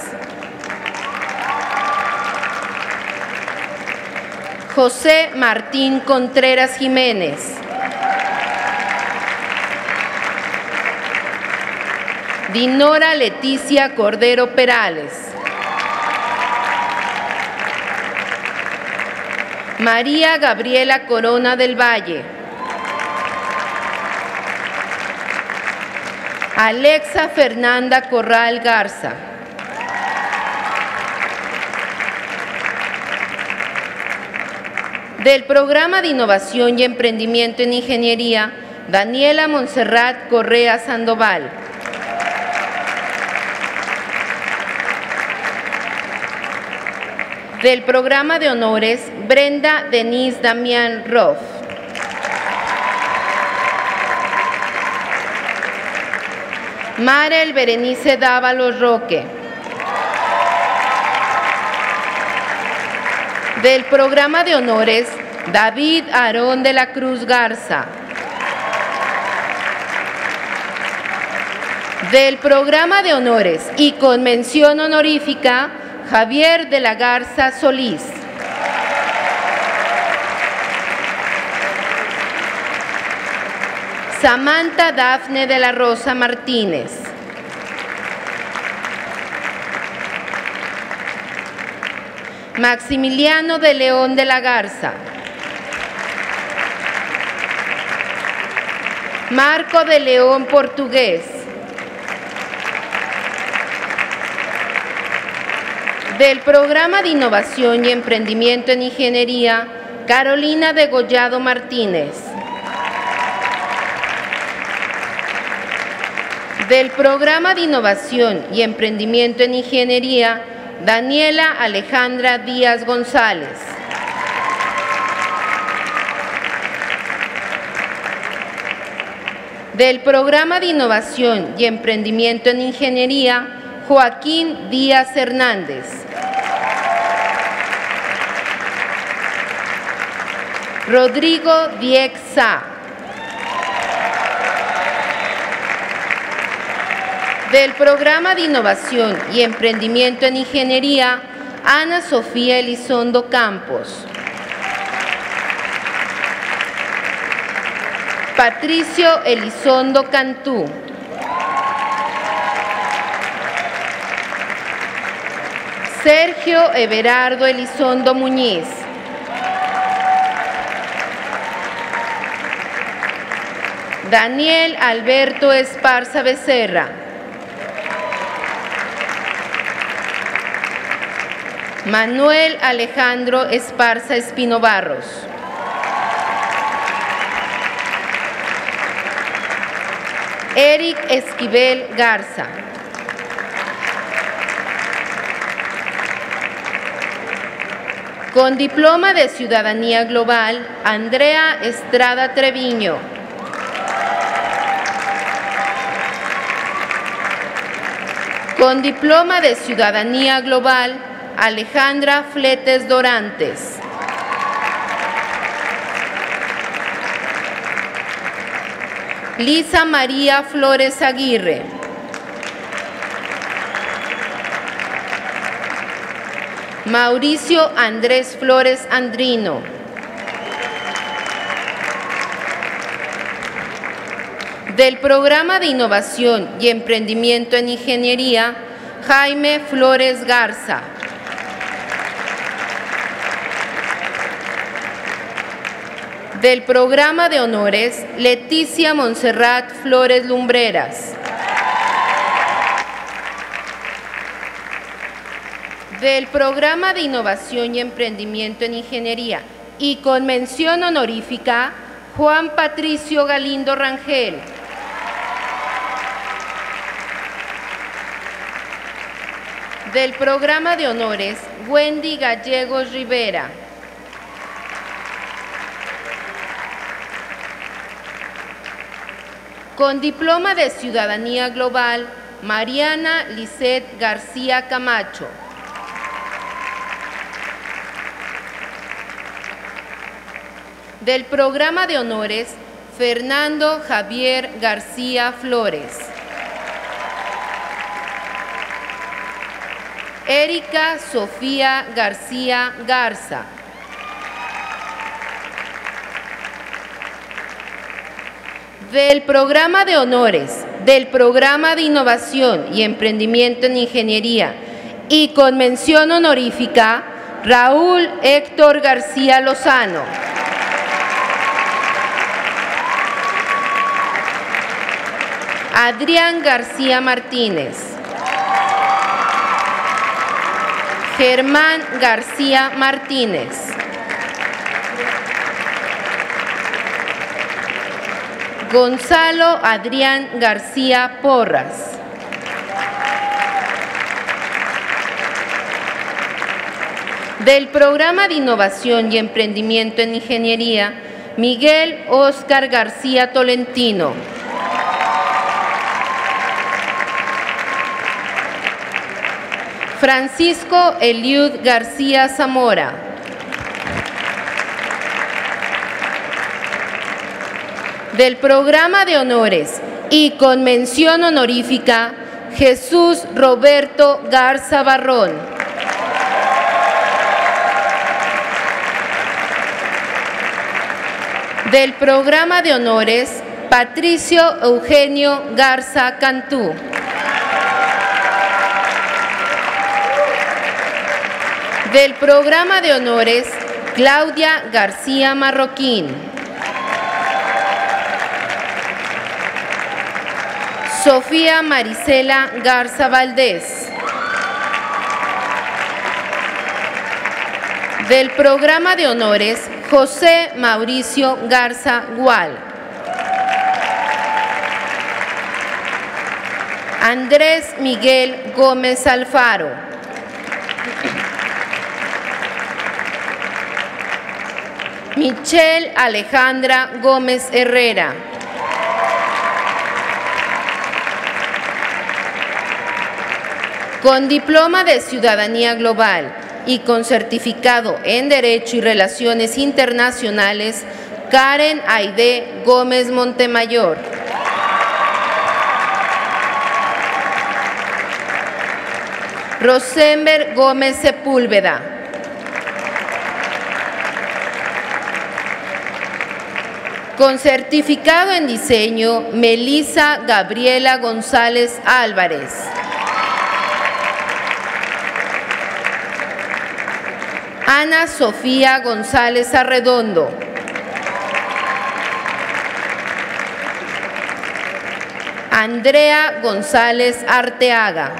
José Martín Contreras Jiménez. Dinora Leticia Cordero Perales. María Gabriela Corona del Valle. Alexa Fernanda Corral Garza. Del programa de innovación y emprendimiento en ingeniería, Daniela Montserrat Correa Sandoval. Del programa de honores, Brenda Denise Damián Roff. Marel Berenice Dávalos Roque. Del programa de honores, David Aarón de la Cruz Garza. Del programa de honores y con mención honorífica, Javier de la Garza Solís. Samantha Dafne de la Rosa Martínez. Maximiliano de León de la Garza. Marco de León Portugués. Del programa de innovación y emprendimiento en ingeniería, Carolina Degollado Martínez. Del programa de innovación y emprendimiento en ingeniería, Daniela Alejandra Díaz González. Del programa de innovación y emprendimiento en ingeniería, Joaquín Díaz Hernández. Rodrigo Diexa. Del programa de innovación y emprendimiento en ingeniería, Ana Sofía Elizondo Campos. Patricio Elizondo Cantú. Sergio Everardo Elizondo Muñiz. Daniel Alberto Esparza Becerra. Manuel Alejandro Esparza Espino Barros. Eric Esquivel Garza. Con diploma de Ciudadanía Global, Andrea Estrada Treviño. Con diploma de Ciudadanía Global, Alejandra Fletes Dorantes. Lisa María Flores Aguirre. Mauricio Andrés Flores Andrino. Del programa de innovación y emprendimiento en ingeniería, Jaime Flores Garza. Del programa de honores, Leticia Montserrat Flores Lumbreras. Del programa de innovación y emprendimiento en ingeniería y con mención honorífica, Juan Patricio Galindo Rangel. Del programa de honores, Wendy Gallegos Rivera. Con diploma de Ciudadanía Global, Mariana Lisset García Camacho. Del programa de honores, Fernando Javier García Flores. Erika Sofía García Garza. Del programa de honores, del programa de innovación y emprendimiento en ingeniería y con mención honorífica, Raúl Héctor García Lozano. Adrián García Martínez. Germán García Martínez. Gonzalo Adrián García Porras. Del programa de innovación y emprendimiento en ingeniería, Miguel Óscar García Tolentino. Francisco Eliud García Zamora. Del programa de honores y con mención honorífica, Jesús Roberto Garza Barrón. Del programa de honores, Patricio Eugenio Garza Cantú. Del programa de honores, Claudia García Marroquín. Sofía Marisela Garza Valdés. Del programa de honores, José Mauricio Garza Gual. Andrés Miguel Gómez Alfaro. Michelle Alejandra Gómez Herrera. Con diploma de Ciudadanía Global y con certificado en Derecho y Relaciones Internacionales, Karen Aide Gómez Montemayor. Rosenberg Gómez Sepúlveda. Con certificado en diseño, Melisa Gabriela González Álvarez. Ana Sofía González Arredondo. Andrea González Arteaga.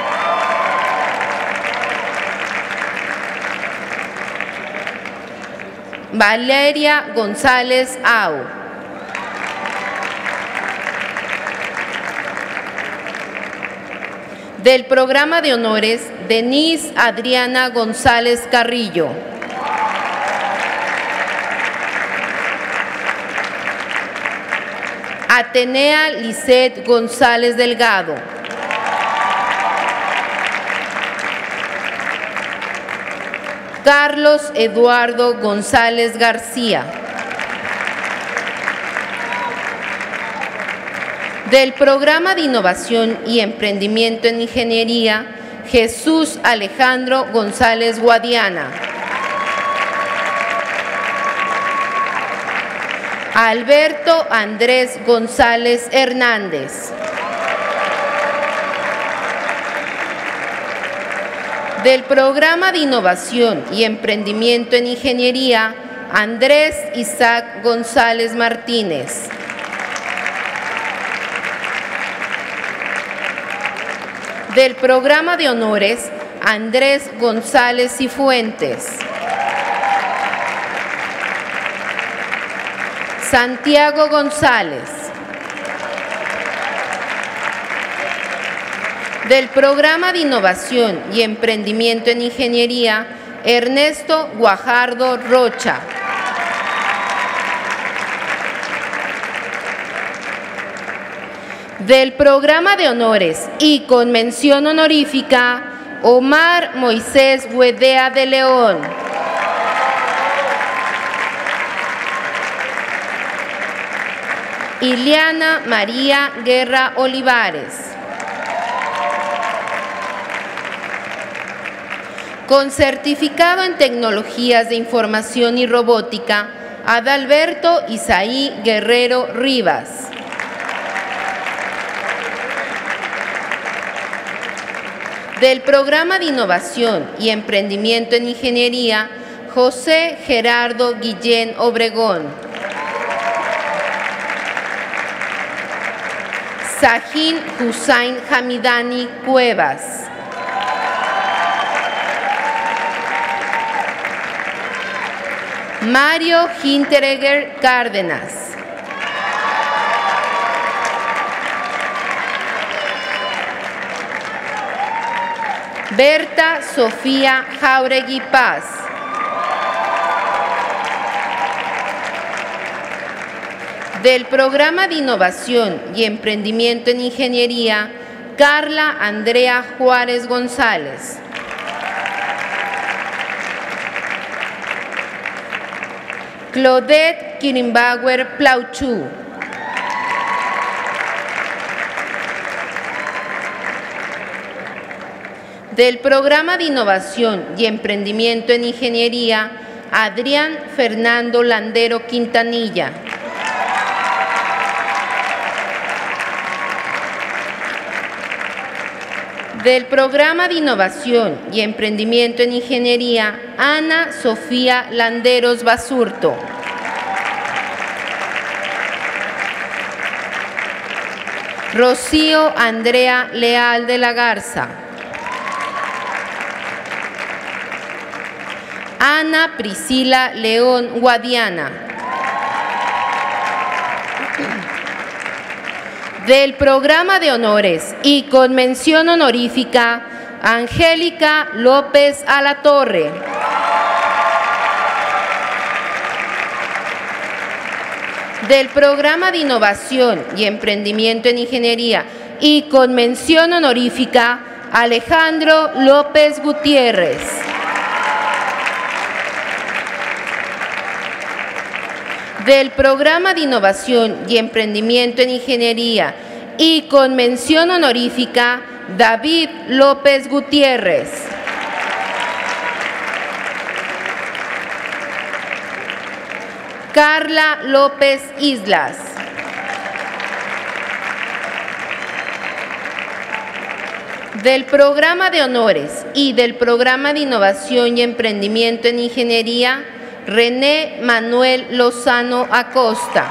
Valeria González Au. Del programa de honores, Denise Adriana González Carrillo. Atenea Lisset González Delgado. Carlos Eduardo González García. Del programa de innovación y emprendimiento en ingeniería, Jesús Alejandro González Guadiana. Alberto Andrés González Hernández. Del programa de innovación y emprendimiento en ingeniería, Andrés Isaac González Martínez. Del programa de honores, Andrés González Cifuentes. Santiago González. Del programa de innovación y emprendimiento en ingeniería, Ernesto Guajardo Rocha. Del programa de honores y con mención honorífica, Omar Moisés Huedea de León. Iliana María Guerra Olivares. Con certificado en Tecnologías de Información y Robótica, Adalberto Isaí Guerrero Rivas. Del programa de Innovación y Emprendimiento en Ingeniería, José Gerardo Guillén Obregón. Sahin Hussain Hamidani Cuevas. Mario Hinteregger Cárdenas. Berta Sofía Jauregui Paz. Del programa de Innovación y Emprendimiento en Ingeniería, Carla Andrea Juárez González. Claudette Kirimbauer Plauchú. Del programa de Innovación y Emprendimiento en Ingeniería, Adrián Fernando Landero Quintanilla. Del programa de Innovación y Emprendimiento en Ingeniería, Ana Sofía Landeros Basurto. Rocío Andrea Leal de la Garza. Ana Priscila León Guadiana. Del programa de honores y con mención honorífica, Angélica López Alatorre. Del programa de Innovación y Emprendimiento en Ingeniería y con mención honorífica, Alejandro López Gutiérrez. Del programa de Innovación y Emprendimiento en Ingeniería y con mención honorífica, David López Gutiérrez. Carla López Islas. Del programa de honores y del programa de Innovación y Emprendimiento en Ingeniería, René Manuel Lozano Acosta.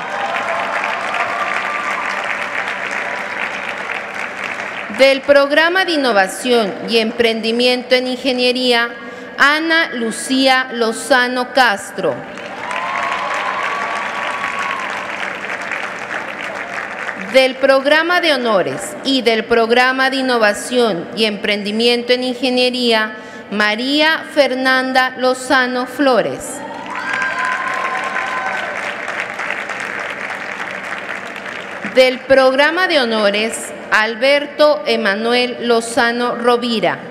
Del programa de Innovación y Emprendimiento en Ingeniería, Ana Lucía Lozano Castro. Del programa de honores y del programa de Innovación y Emprendimiento en Ingeniería, María Fernanda Lozano Flores. Del programa de honores, Alberto Emanuel Lozano Rovira.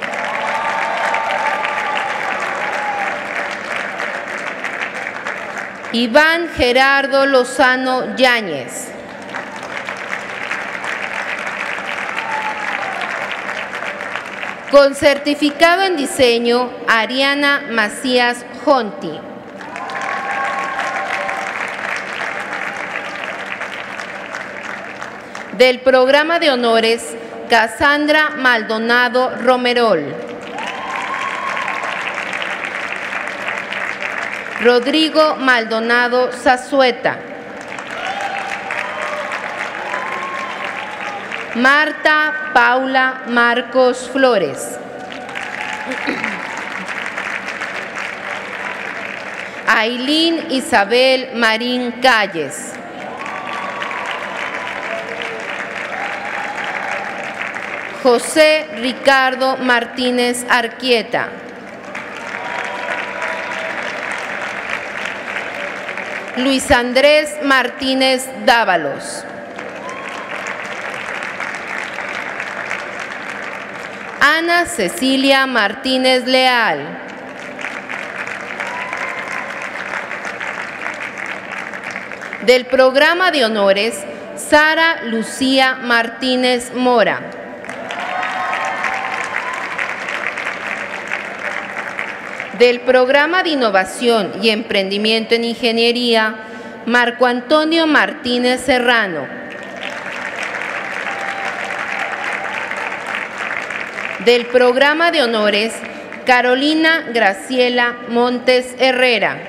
Iván Gerardo Lozano Yáñez. Con certificado en diseño, Ariana Macías Jonti. Del programa de honores, Cassandra Maldonado Romerol. Rodrigo Maldonado Zazueta. Marta Paula Marcos Flores. Ailín Isabel Marín Calles. José Ricardo Martínez Arquieta. Luis Andrés Martínez Dávalos. Ana Cecilia Martínez Leal. Del programa de honores, Sara Lucía Martínez Mora. Del programa de innovación y emprendimiento en ingeniería, Marco Antonio Martínez Serrano. Del programa de honores, Carolina Graciela Montes Herrera.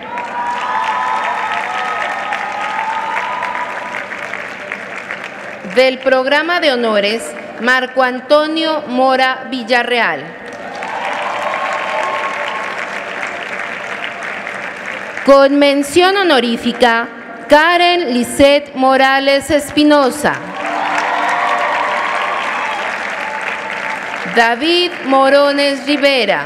Del programa de honores, Marco Antonio Mora Villarreal. Con mención honorífica, Karen Lisette Morales Espinosa. David Morones Rivera.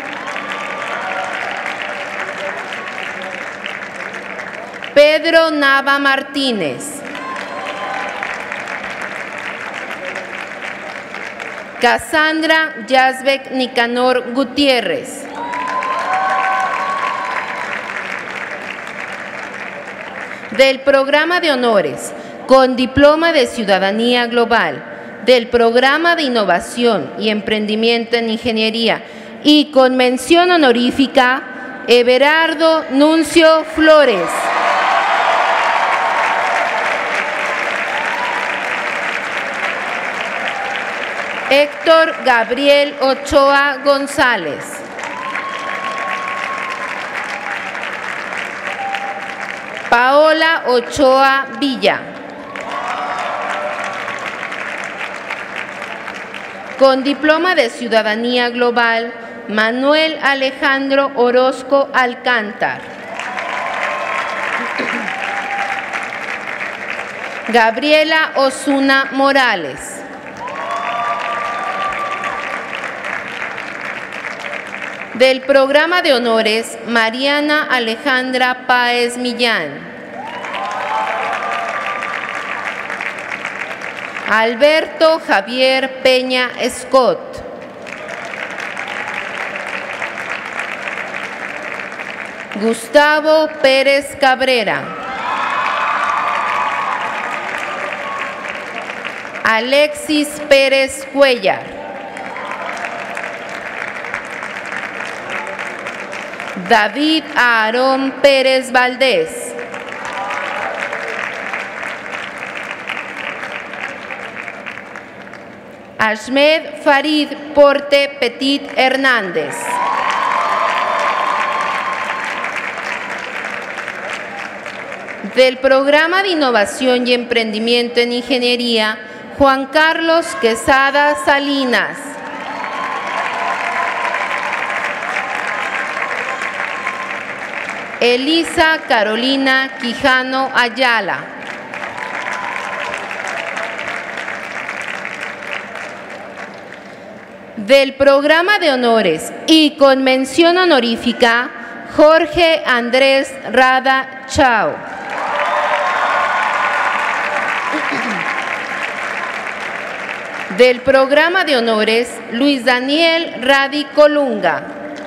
Pedro Nava Martínez. Cassandra Yazbek Nicanor Gutiérrez. Del programa de honores, con diploma de ciudadanía global, del programa de innovación y emprendimiento en ingeniería y con mención honorífica, Everardo Nuncio Flores. Héctor Gabriel Ochoa González. Paola Ochoa Villa. Con diploma de ciudadanía global, Manuel Alejandro Orozco Alcántar. Gabriela Osuna Morales. Del programa de honores, Mariana Alejandra Páez Millán. Alberto Javier Peña Scott. Gustavo Pérez Cabrera. Alexis Pérez Cuellar. David Aarón Pérez Valdés. Ahmed Farid Porte Petit Hernández. Del programa de innovación y emprendimiento en ingeniería, Juan Carlos Quesada Salinas. Elisa Carolina Quijano Ayala. Del programa de honores y con mención honorífica, Jorge Andrés Rada Chao. Del programa de honores, Luis Daniel Radi Colunga.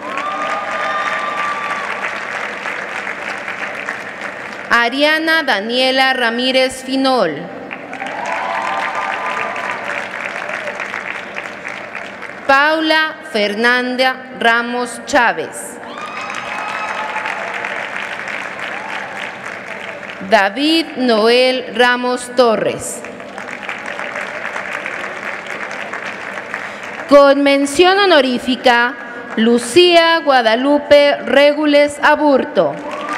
Ariana Daniela Ramírez Finol. Paula Fernanda Ramos Chávez. David Noel Ramos Torres. Con mención honorífica, Lucía Guadalupe Régules Aburto.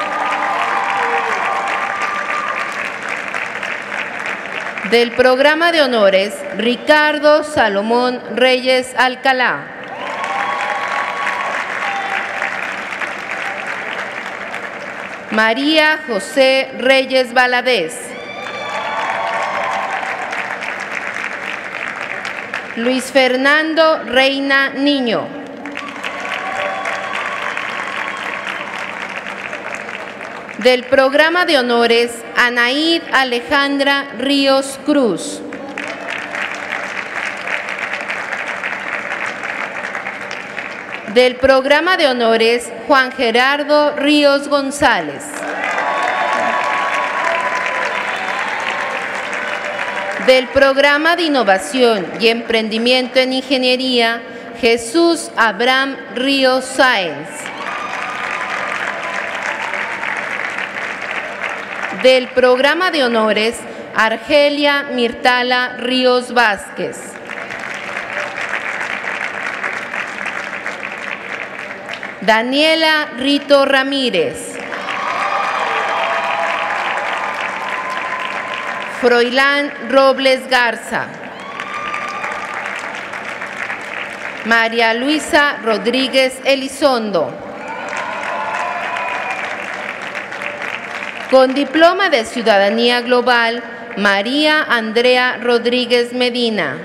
Del programa de honores, Ricardo Salomón Reyes Alcalá. María José Reyes Valadez. Luis Fernando Reina Niño. Del programa de honores, Anaíd Alejandra Ríos Cruz. Del programa de honores, Juan Gerardo Ríos González. Del programa de innovación y emprendimiento en ingeniería, Jesús Abraham Ríos Sáenz. Del programa de honores, Argelia Mirtala Ríos Vázquez. Daniela Rito Ramírez. Froilán Robles Garza. María Luisa Rodríguez Elizondo. Con diploma de Ciudadanía Global, María Andrea Rodríguez Medina.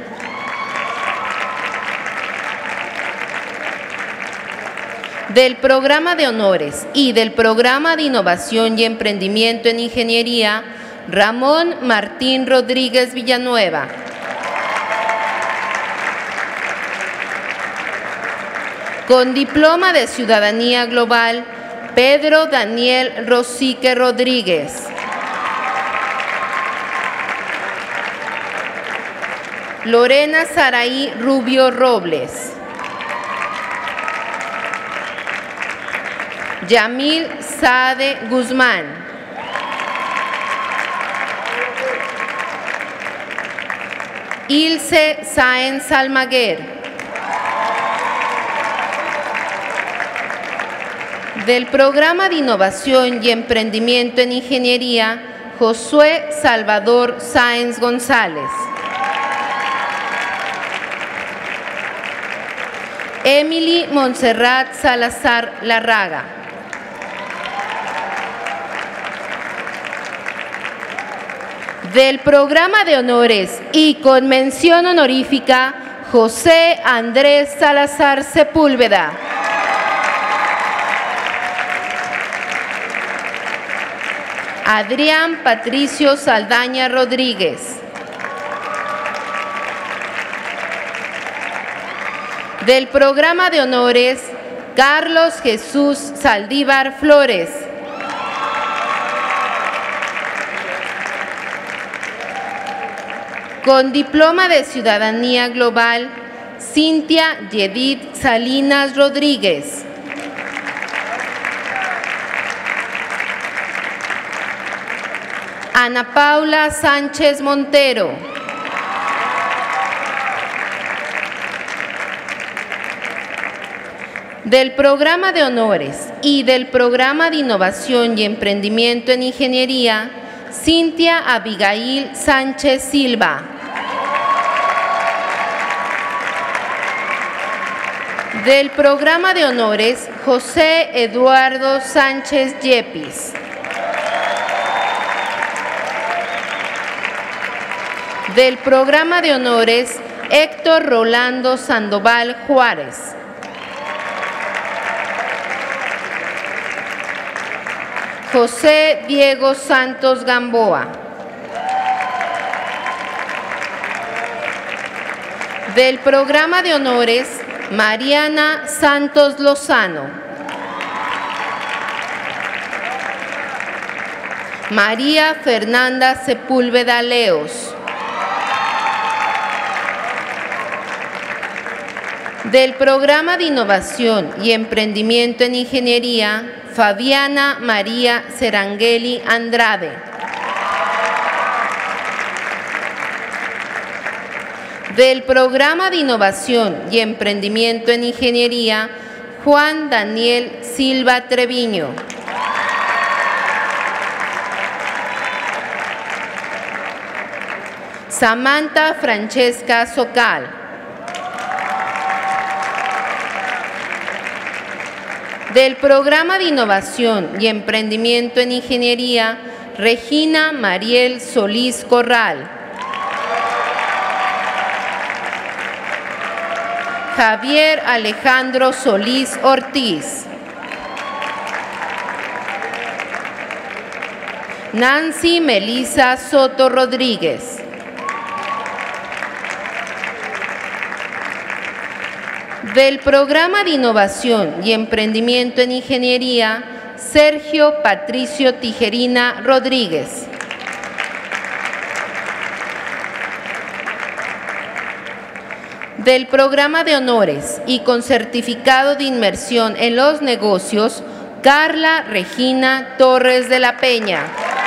Del programa de honores y del programa de innovación y emprendimiento en ingeniería, Ramón Martín Rodríguez Villanueva. Con diploma de Ciudadanía Global, Pedro Daniel Rosique Rodríguez. Lorena Saraí Rubio Robles. Yamil Saade Guzmán. Ilse Sáenz Almaguer. Del programa de innovación y emprendimiento en ingeniería, Josué Salvador Sáenz González. Emily Montserrat Salazar Larraga. Del programa de honores y con mención honorífica, José Andrés Salazar Sepúlveda. Adrián Patricio Saldaña Rodríguez. Del programa de honores, Carlos Jesús Saldívar Flores. Con diploma de Ciudadanía Global, Cintia Yedid Salinas Rodríguez. Ana Paula Sánchez Montero. Del programa de honores y del programa de innovación y emprendimiento en ingeniería, Cintia Abigail Sánchez Silva. Del programa de honores, José Eduardo Sánchez Yepis. Del programa de honores, Héctor Rolando Sandoval Juárez. José Diego Santos Gamboa. Del programa de honores, Mariana Santos Lozano. María Fernanda Sepúlveda Leos. Del programa de innovación y emprendimiento en ingeniería, Fabiana María Serangeli Andrade. Del programa de innovación y emprendimiento en ingeniería, Juan Daniel Silva Treviño. Samantha Francesca Socal. Del Programa de Innovación y Emprendimiento en Ingeniería, Regina Mariel Solís Corral. Javier Alejandro Solís Ortiz. Nancy Melisa Soto Rodríguez. Del Programa de Innovación y Emprendimiento en Ingeniería, Sergio Patricio Tijerina Rodríguez. Del Programa de Honores y con Certificado de Inmersión en los Negocios, Carla Regina Torres de la Peña.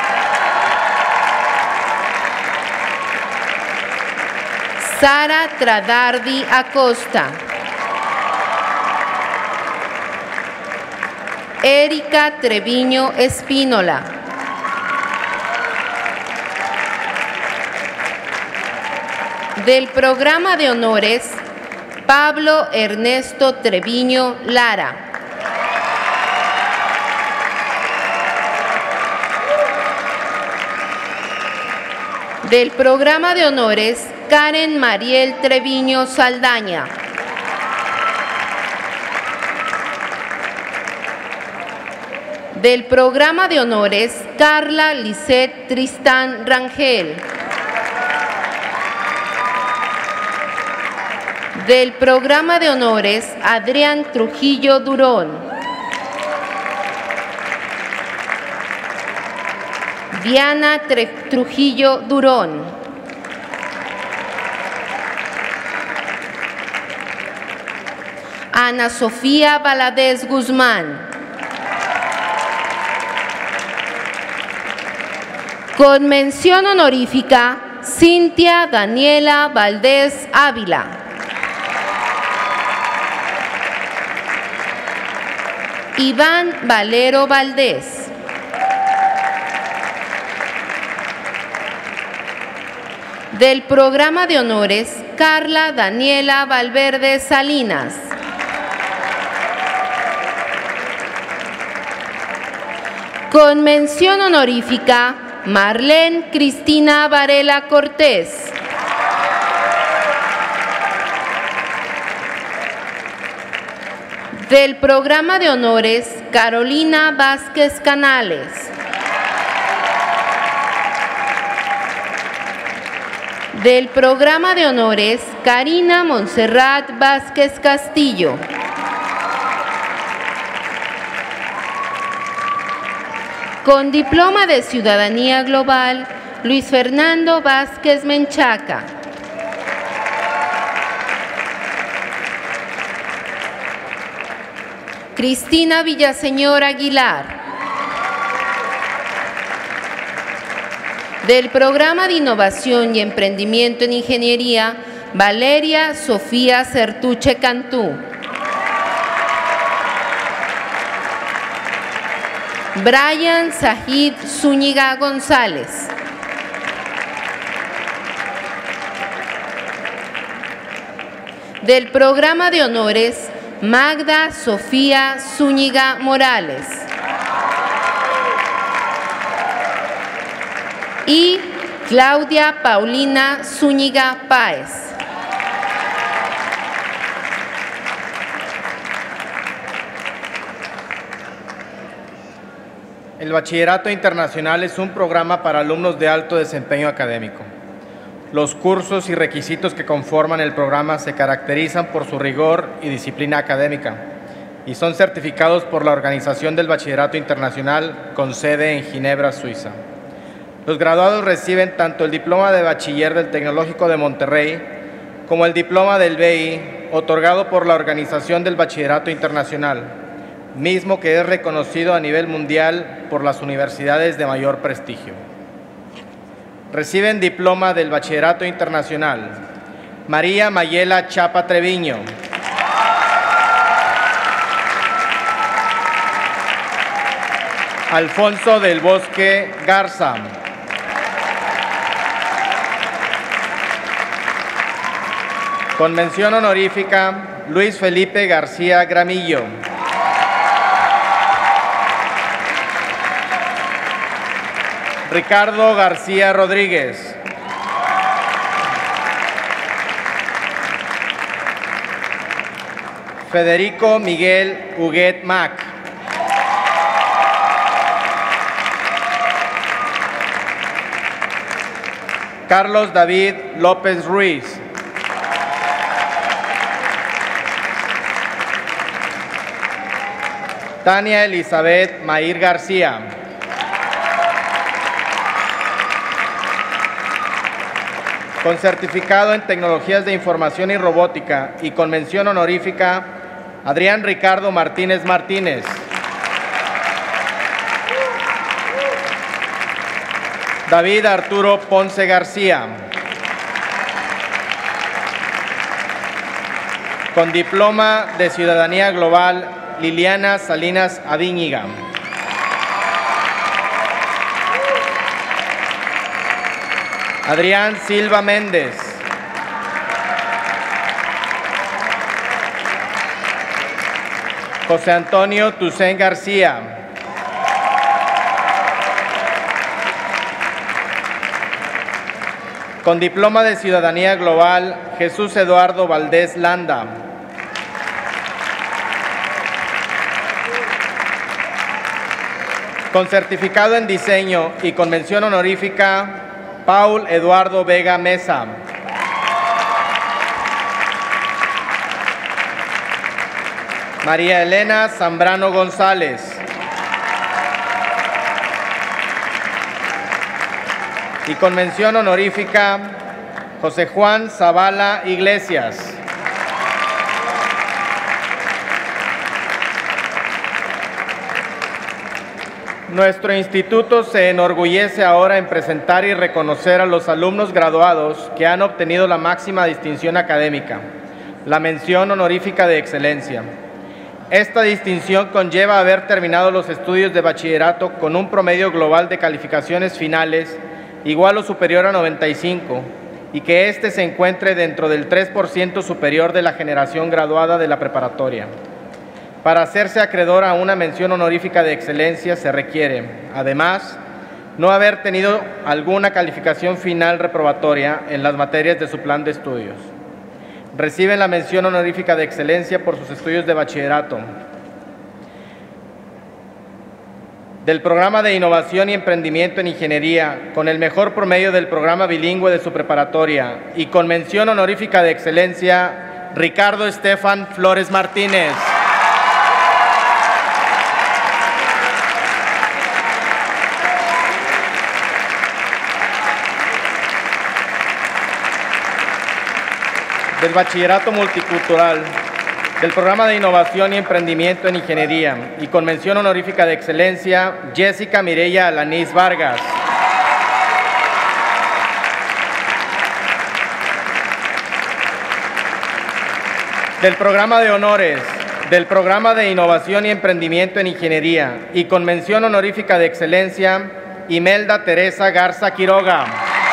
Sara Tradardi Acosta. Erika Treviño Espínola. Del Programa de Honores, Pablo Ernesto Treviño Lara. Del Programa de Honores, Karen Mariel Treviño Saldaña. Del Programa de Honores, Carla Lisette Tristán Rangel. Del Programa de Honores, Adrián Trujillo Durón. Diana Trujillo Durón. Ana Sofía Valadez Guzmán. Con mención honorífica, Cintia Daniela Valdés Ávila. Iván Valero Valdés. Del Programa de Honores, Carla Daniela Valverde Salinas. Con mención honorífica, Marlene Cristina Varela Cortés. Del Programa de Honores, Carolina Vázquez Canales. Del Programa de Honores, Karina Montserrat Vázquez Castillo. Con diploma de Ciudadanía Global, Luis Fernando Vázquez Menchaca. Cristina Villaseñor Aguilar. Del Programa de Innovación y Emprendimiento en Ingeniería, Valeria Sofía Certuche Cantú. Brian Zahid Zúñiga González. Del Programa de Honores, Magda Sofía Zúñiga Morales. Y Claudia Paulina Zúñiga Páez. El Bachillerato Internacional es un programa para alumnos de alto desempeño académico. Los cursos y requisitos que conforman el programa se caracterizan por su rigor y disciplina académica y son certificados por la Organización del Bachillerato Internacional con sede en Ginebra, Suiza. Los graduados reciben tanto el diploma de bachiller del Tecnológico de Monterrey como el diploma del B I otorgado por la Organización del Bachillerato Internacional, mismo que es reconocido a nivel mundial por las universidades de mayor prestigio. Reciben diploma del Bachillerato Internacional María Mayela Chapa Treviño, Alfonso del Bosque Garza, Con mención honorífica, Luis Felipe García Gramillo. Ricardo García Rodríguez. Federico Miguel Huguet Mac. Carlos David López Ruiz. Tania Elizabeth Maír García. Con certificado en Tecnologías de Información y Robótica y con mención honorífica, Adrián Ricardo Martínez Martínez. David Arturo Ponce García. Con diploma de Ciudadanía Global, Liliana Salinas Avíñiga. Adrián Silva Méndez. José Antonio Tucén García. Con diploma de Ciudadanía Global, Jesús Eduardo Valdés Landa. Con certificado en Diseño y con mención honorífica, Paul Eduardo Vega Mesa. María Elena Zambrano González. Y con mención honorífica, José Juan Zavala Iglesias. Nuestro instituto se enorgullece ahora en presentar y reconocer a los alumnos graduados que han obtenido la máxima distinción académica, la mención honorífica de excelencia. Esta distinción conlleva haber terminado los estudios de bachillerato con un promedio global de calificaciones finales igual o superior a noventa y cinco y que éste se encuentre dentro del tres por ciento superior de la generación graduada de la preparatoria. Para hacerse acreedor a una mención honorífica de excelencia se requiere, además, no haber tenido alguna calificación final reprobatoria en las materias de su plan de estudios. Reciben la mención honorífica de excelencia por sus estudios de bachillerato del programa de Innovación y Emprendimiento en Ingeniería, con el mejor promedio del programa bilingüe de su preparatoria y con mención honorífica de excelencia, Ricardo Estefan Flores Martínez. Del Bachillerato Multicultural, del Programa de Innovación y Emprendimiento en Ingeniería y con mención honorífica de excelencia, Jessica Mireya Alanís Vargas. Del Programa de Honores, del Programa de Innovación y Emprendimiento en Ingeniería y con mención honorífica de excelencia, Imelda Teresa Garza Quiroga.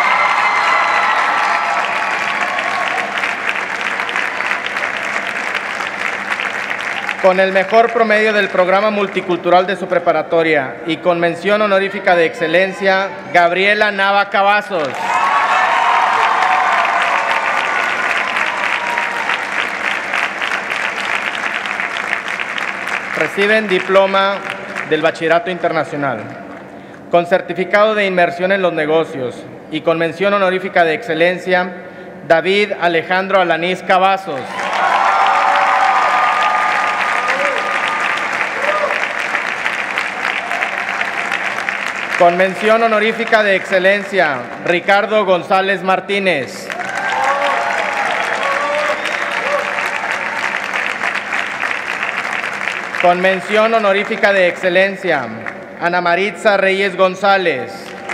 Con el mejor promedio del programa multicultural de su preparatoria y con mención honorífica de excelencia, Gabriela Nava Cavazos. Reciben diploma del Bachillerato Internacional, con certificado de inmersión en los negocios y con mención honorífica de excelencia, David Alejandro Alanís Cavazos. Con mención honorífica de excelencia, Ricardo González Martínez. Con mención honorífica de excelencia, Ana Maritza Reyes González.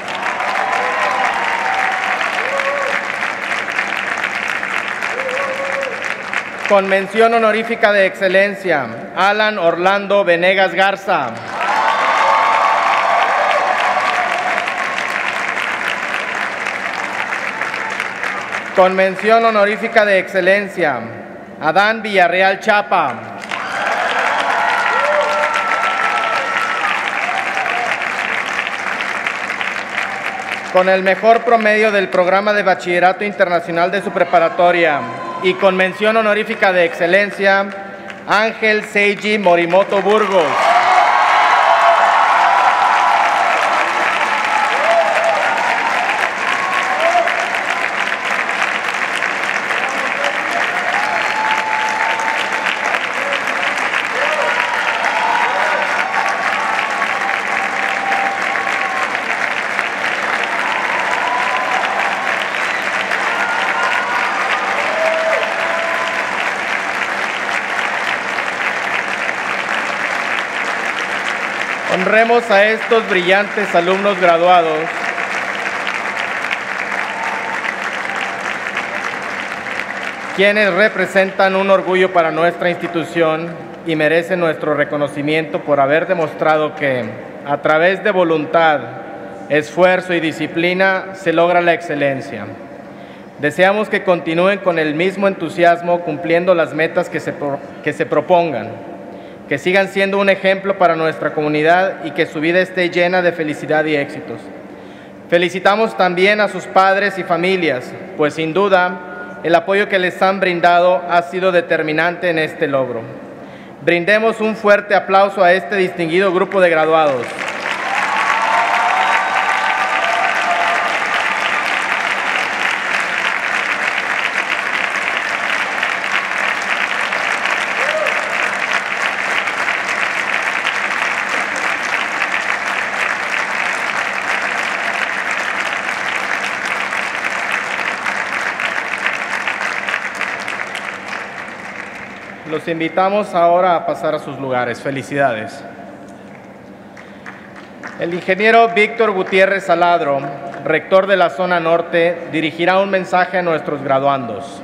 Con mención honorífica de excelencia, Alan Orlando Venegas Garza. Con mención honorífica de excelencia, Adán Villarreal Chapa. Con el mejor promedio del programa de Bachillerato Internacional de su preparatoria y con mención honorífica de excelencia, Ángel Seiji Morimoto Burgos. Honremos a estos brillantes alumnos graduados quienes representan un orgullo para nuestra institución y merecen nuestro reconocimiento por haber demostrado que, a través de voluntad, esfuerzo y disciplina, se logra la excelencia. Deseamos que continúen con el mismo entusiasmo cumpliendo las metas que se, que se propongan, que sigan siendo un ejemplo para nuestra comunidad y que su vida esté llena de felicidad y éxitos. Felicitamos también a sus padres y familias, pues sin duda el apoyo que les han brindado ha sido determinante en este logro. Brindemos un fuerte aplauso a este distinguido grupo de graduados. Los invitamos ahora a pasar a sus lugares. Felicidades. El ingeniero Víctor Gutiérrez Saladro, rector de la zona norte, dirigirá un mensaje a nuestros graduandos.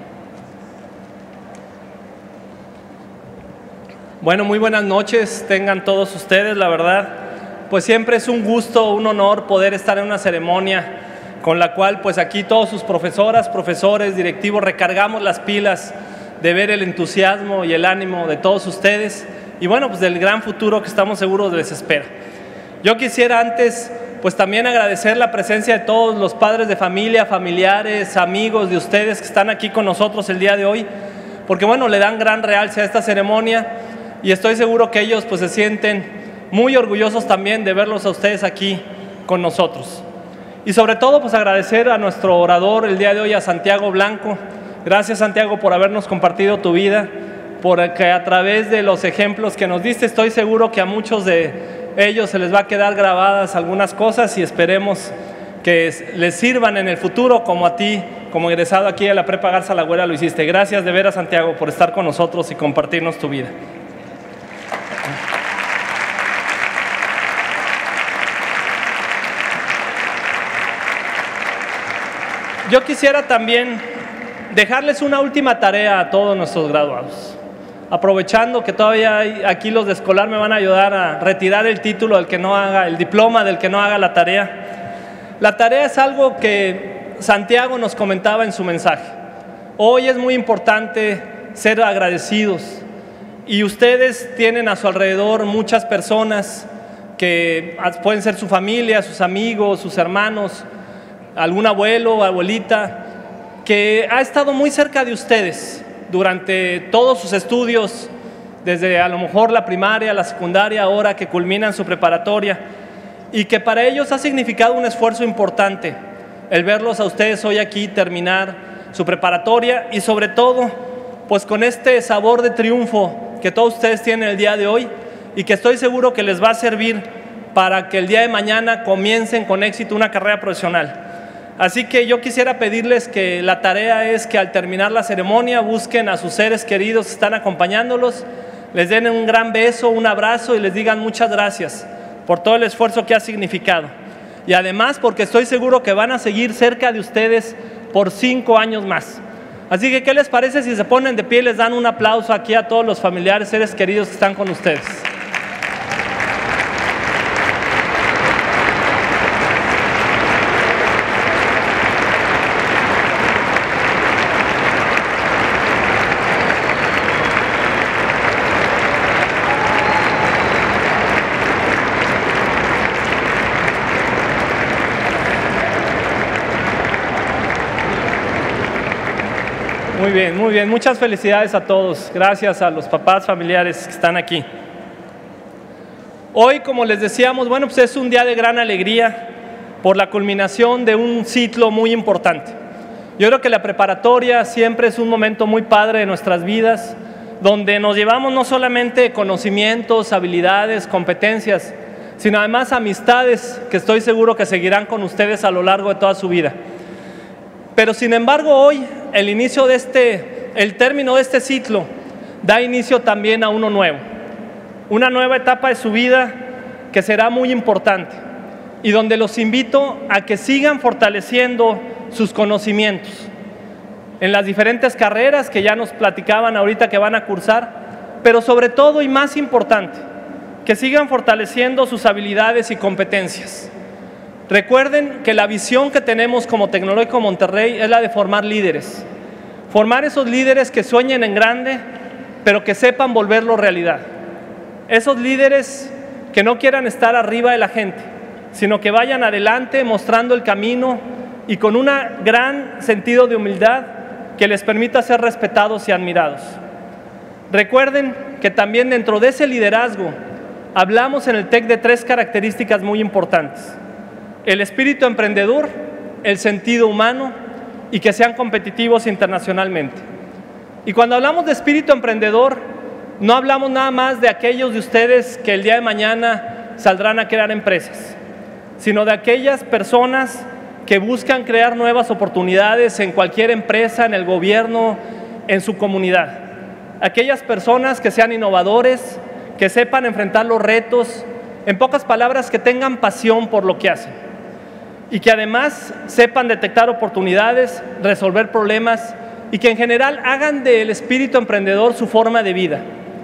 Bueno, muy buenas noches, tengan todos ustedes, la verdad, pues siempre es un gusto, un honor poder estar en una ceremonia con la cual pues aquí todos sus profesoras, profesores, directivos recargamos las pilas de ver el entusiasmo y el ánimo de todos ustedes y bueno, pues del gran futuro que estamos seguros les espera. Yo quisiera antes, pues también agradecer la presencia de todos los padres de familia, familiares, amigos de ustedes que están aquí con nosotros el día de hoy, porque bueno, le dan gran realce a esta ceremonia y estoy seguro que ellos pues se sienten muy orgullosos también de verlos a ustedes aquí con nosotros. Y sobre todo, pues agradecer a nuestro orador el día de hoy, a Santiago Blanco. Gracias, Santiago, por habernos compartido tu vida, porque a través de los ejemplos que nos diste, estoy seguro que a muchos de ellos se les va a quedar grabadas algunas cosas y esperemos que les sirvan en el futuro, como a ti, como egresado aquí a la Prepa Garza Lagüera lo hiciste. Gracias de veras, Santiago, por estar con nosotros y compartirnos tu vida. Yo quisiera también dejarles una última tarea a todos nuestros graduados. Aprovechando que todavía hay aquí los de escolar me van a ayudar a retirar el título del que no haga, el diploma del que no haga la tarea. La tarea es algo que Santiago nos comentaba en su mensaje. Hoy es muy importante ser agradecidos y ustedes tienen a su alrededor muchas personas que pueden ser su familia, sus amigos, sus hermanos, algún abuelo o abuelita que ha estado muy cerca de ustedes durante todos sus estudios, desde a lo mejor la primaria, la secundaria, ahora que culminan su preparatoria, y que para ellos ha significado un esfuerzo importante el verlos a ustedes hoy aquí terminar su preparatoria y sobre todo pues con este sabor de triunfo que todos ustedes tienen el día de hoy y que estoy seguro que les va a servir para que el día de mañana comiencen con éxito una carrera profesional. Así que yo quisiera pedirles que la tarea es que al terminar la ceremonia busquen a sus seres queridos que están acompañándolos, les den un gran beso, un abrazo y les digan muchas gracias por todo el esfuerzo que ha significado. Y además porque estoy seguro que van a seguir cerca de ustedes por cinco años más. Así que, ¿qué les parece si se ponen de pie y les dan un aplauso aquí a todos los familiares, seres queridos que están con ustedes? Muy bien, muy bien. Muchas felicidades a todos. Gracias a los papás familiares que están aquí. Hoy, como les decíamos, bueno, pues es un día de gran alegría por la culminación de un ciclo muy importante. Yo creo que la preparatoria siempre es un momento muy padre de nuestras vidas, donde nos llevamos no solamente conocimientos, habilidades, competencias, sino además amistades que estoy seguro que seguirán con ustedes a lo largo de toda su vida. Pero sin embargo hoy, el inicio de este, el término de este ciclo, da inicio también a uno nuevo. Una nueva etapa de su vida que será muy importante y donde los invito a que sigan fortaleciendo sus conocimientos en las diferentes carreras que ya nos platicaban ahorita que van a cursar, pero sobre todo y más importante, que sigan fortaleciendo sus habilidades y competencias. Recuerden que la visión que tenemos como Tecnológico Monterrey es la de formar líderes. Formar esos líderes que sueñen en grande, pero que sepan volverlo realidad. Esos líderes que no quieran estar arriba de la gente, sino que vayan adelante mostrando el camino y con un gran sentido de humildad que les permita ser respetados y admirados. Recuerden que también dentro de ese liderazgo hablamos en el TEC de tres características muy importantes: el espíritu emprendedor, el sentido humano y que sean competitivos internacionalmente. Y cuando hablamos de espíritu emprendedor, no hablamos nada más de aquellos de ustedes que el día de mañana saldrán a crear empresas, sino de aquellas personas que buscan crear nuevas oportunidades en cualquier empresa, en el gobierno, en su comunidad. Aquellas personas que sean innovadores, que sepan enfrentar los retos, en pocas palabras, que tengan pasión por lo que hacen y que además sepan detectar oportunidades, resolver problemas y que en general hagan del espíritu emprendedor su forma de vida,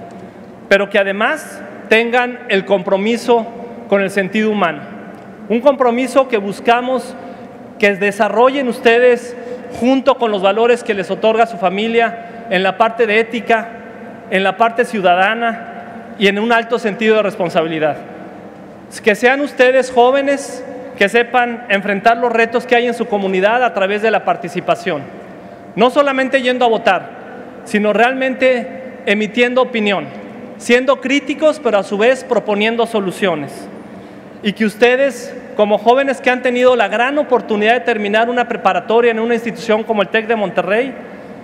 pero que además tengan el compromiso con el sentido humano. Un compromiso que buscamos que desarrollen ustedes junto con los valores que les otorga su familia en la parte de ética, en la parte ciudadana y en un alto sentido de responsabilidad. Que sean ustedes jóvenes que sepan enfrentar los retos que hay en su comunidad a través de la participación. No solamente yendo a votar, sino realmente emitiendo opinión, siendo críticos, pero a su vez proponiendo soluciones. Y que ustedes, como jóvenes que han tenido la gran oportunidad de terminar una preparatoria en una institución como el TEC de Monterrey,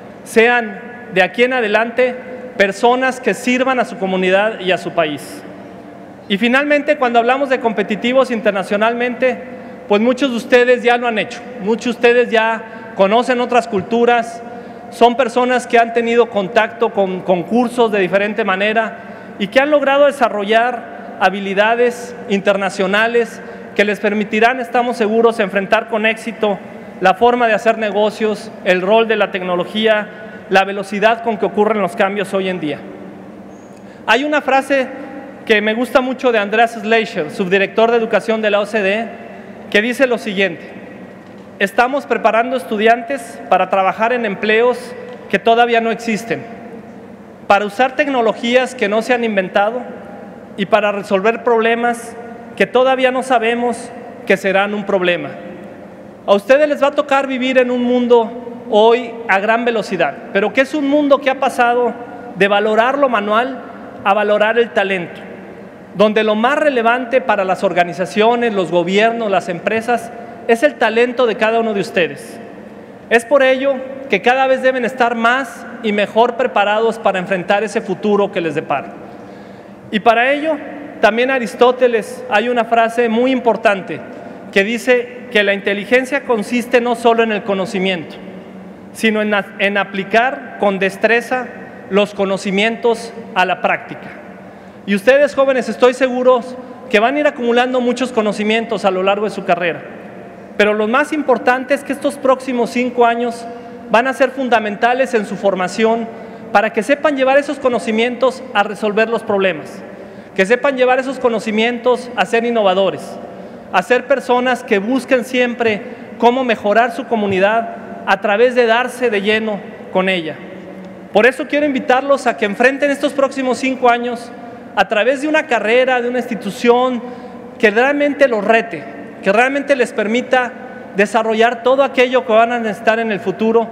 sean de aquí en adelante personas que sirvan a su comunidad y a su país. Y finalmente, cuando hablamos de competitivos internacionalmente, pues muchos de ustedes ya lo han hecho, muchos de ustedes ya conocen otras culturas, son personas que han tenido contacto con concursos de diferente manera y que han logrado desarrollar habilidades internacionales que les permitirán, estamos seguros, enfrentar con éxito la forma de hacer negocios, el rol de la tecnología, la velocidad con que ocurren los cambios hoy en día. Hay una frase que me gusta mucho de Andreas Schleicher, subdirector de educación de la O C D E, que dice lo siguiente: estamos preparando estudiantes para trabajar en empleos que todavía no existen, para usar tecnologías que no se han inventado y para resolver problemas que todavía no sabemos que serán un problema. A ustedes les va a tocar vivir en un mundo hoy a gran velocidad, pero que es un mundo que ha pasado de valorar lo manual a valorar el talento, donde lo más relevante para las organizaciones, los gobiernos, las empresas, es el talento de cada uno de ustedes. Es por ello que cada vez deben estar más y mejor preparados para enfrentar ese futuro que les depara. Y para ello, también Aristóteles, hay una frase muy importante que dice que la inteligencia consiste no solo en el conocimiento, sino en, en aplicar con destreza los conocimientos a la práctica. Y ustedes, jóvenes, estoy seguros que van a ir acumulando muchos conocimientos a lo largo de su carrera. Pero lo más importante es que estos próximos cinco años van a ser fundamentales en su formación para que sepan llevar esos conocimientos a resolver los problemas, que sepan llevar esos conocimientos a ser innovadores, a ser personas que busquen siempre cómo mejorar su comunidad a través de darse de lleno con ella. Por eso quiero invitarlos a que enfrenten estos próximos cinco años a través de una carrera, de una institución que realmente los rete, que realmente les permita desarrollar todo aquello que van a necesitar en el futuro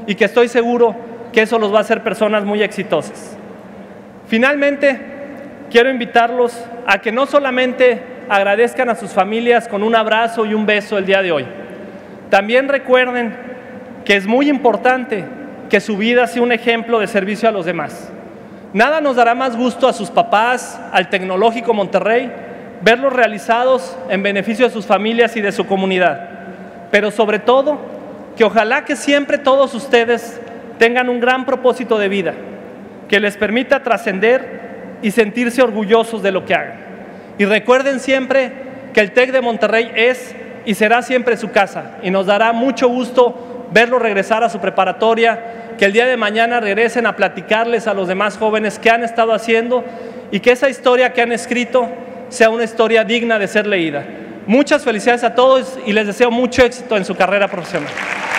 y que estoy seguro que eso los va a hacer personas muy exitosas. Finalmente, quiero invitarlos a que no solamente agradezcan a sus familias con un abrazo y un beso el día de hoy, también recuerden que es muy importante que su vida sea un ejemplo de servicio a los demás. Nada nos dará más gusto a sus papás, al Tecnológico Monterrey, verlos realizados en beneficio de sus familias y de su comunidad. Pero sobre todo, que ojalá que siempre todos ustedes tengan un gran propósito de vida, que les permita trascender y sentirse orgullosos de lo que hagan. Y recuerden siempre que el TEC de Monterrey es y será siempre su casa, y nos dará mucho gusto verlos regresar a su preparatoria, que el día de mañana regresen a platicarles a los demás jóvenes qué han estado haciendo y que esa historia que han escrito sea una historia digna de ser leída. Muchas felicidades a todos y les deseo mucho éxito en su carrera profesional.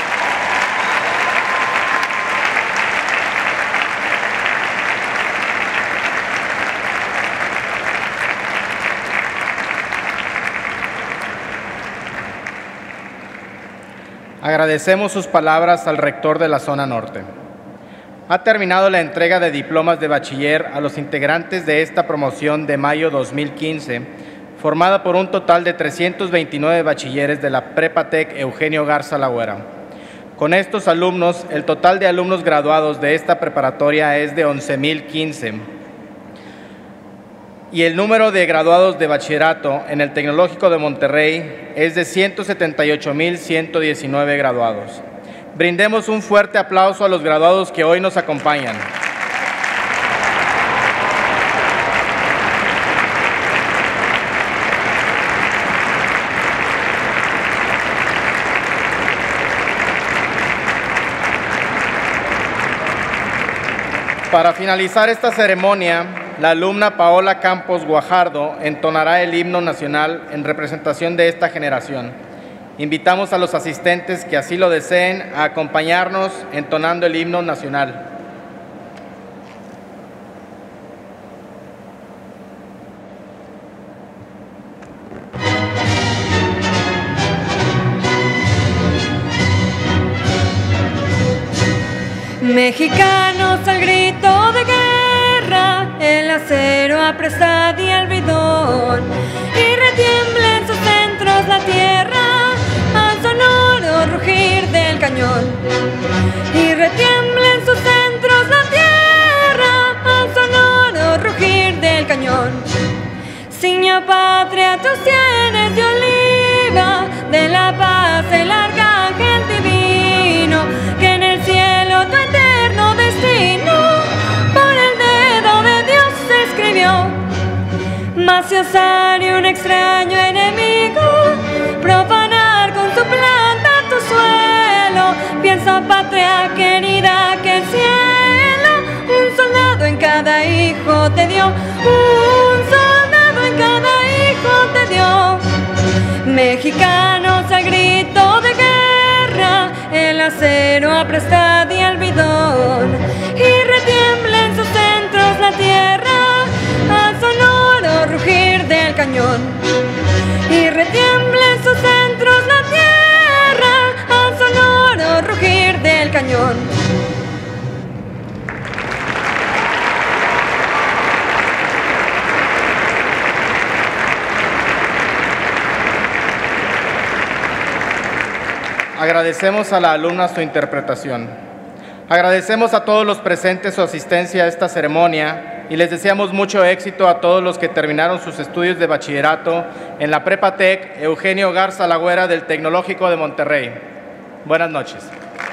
Agradecemos sus palabras al rector de la zona norte. Ha terminado la entrega de diplomas de bachiller a los integrantes de esta promoción de mayo dos mil quince, formada por un total de trescientos veintinueve bachilleres de la Prepa Tec Eugenio Garza Lagüera. Con estos alumnos, el total de alumnos graduados de esta preparatoria es de once mil quince. Y el número de graduados de bachillerato en el Tecnológico de Monterrey es de ciento setenta y ocho mil ciento diecinueve graduados. Brindemos un fuerte aplauso a los graduados que hoy nos acompañan. Para finalizar esta ceremonia, la alumna Paola Campos Guajardo entonará el himno nacional en representación de esta generación. Invitamos a los asistentes que así lo deseen a acompañarnos entonando el himno nacional. Mexicanos al grito de guerra, el acero apresado y el bidón, y retiembla en sus centros la tierra al sonoro rugir del cañón. Y retiembla en sus centros la tierra al sonoro rugir del cañón. Ciña patria tus sienes de oliva, de la paz el arcángel divino, que en el cielo tu eterno destino por el dedo de Dios se escribió. Mas si osare un extraño enemigo profanar con su planta tu suelo, piensa patria querida que el cielo un soldado en cada hijo te dio, un soldado en cada hijo te dio. Mexicanos al grito de guerra, el acero aprestado y el bidón, y retiembla en sus centros la tierra al sonoro rugir del cañón. Y retiembla en sus centros la tierra al sonoro rugir del cañón. Agradecemos a la alumna su interpretación. Agradecemos a todos los presentes su asistencia a esta ceremonia y les deseamos mucho éxito a todos los que terminaron sus estudios de bachillerato en la Prepa Tec Eugenio Garza Lagüera del Tecnológico de Monterrey. Buenas noches.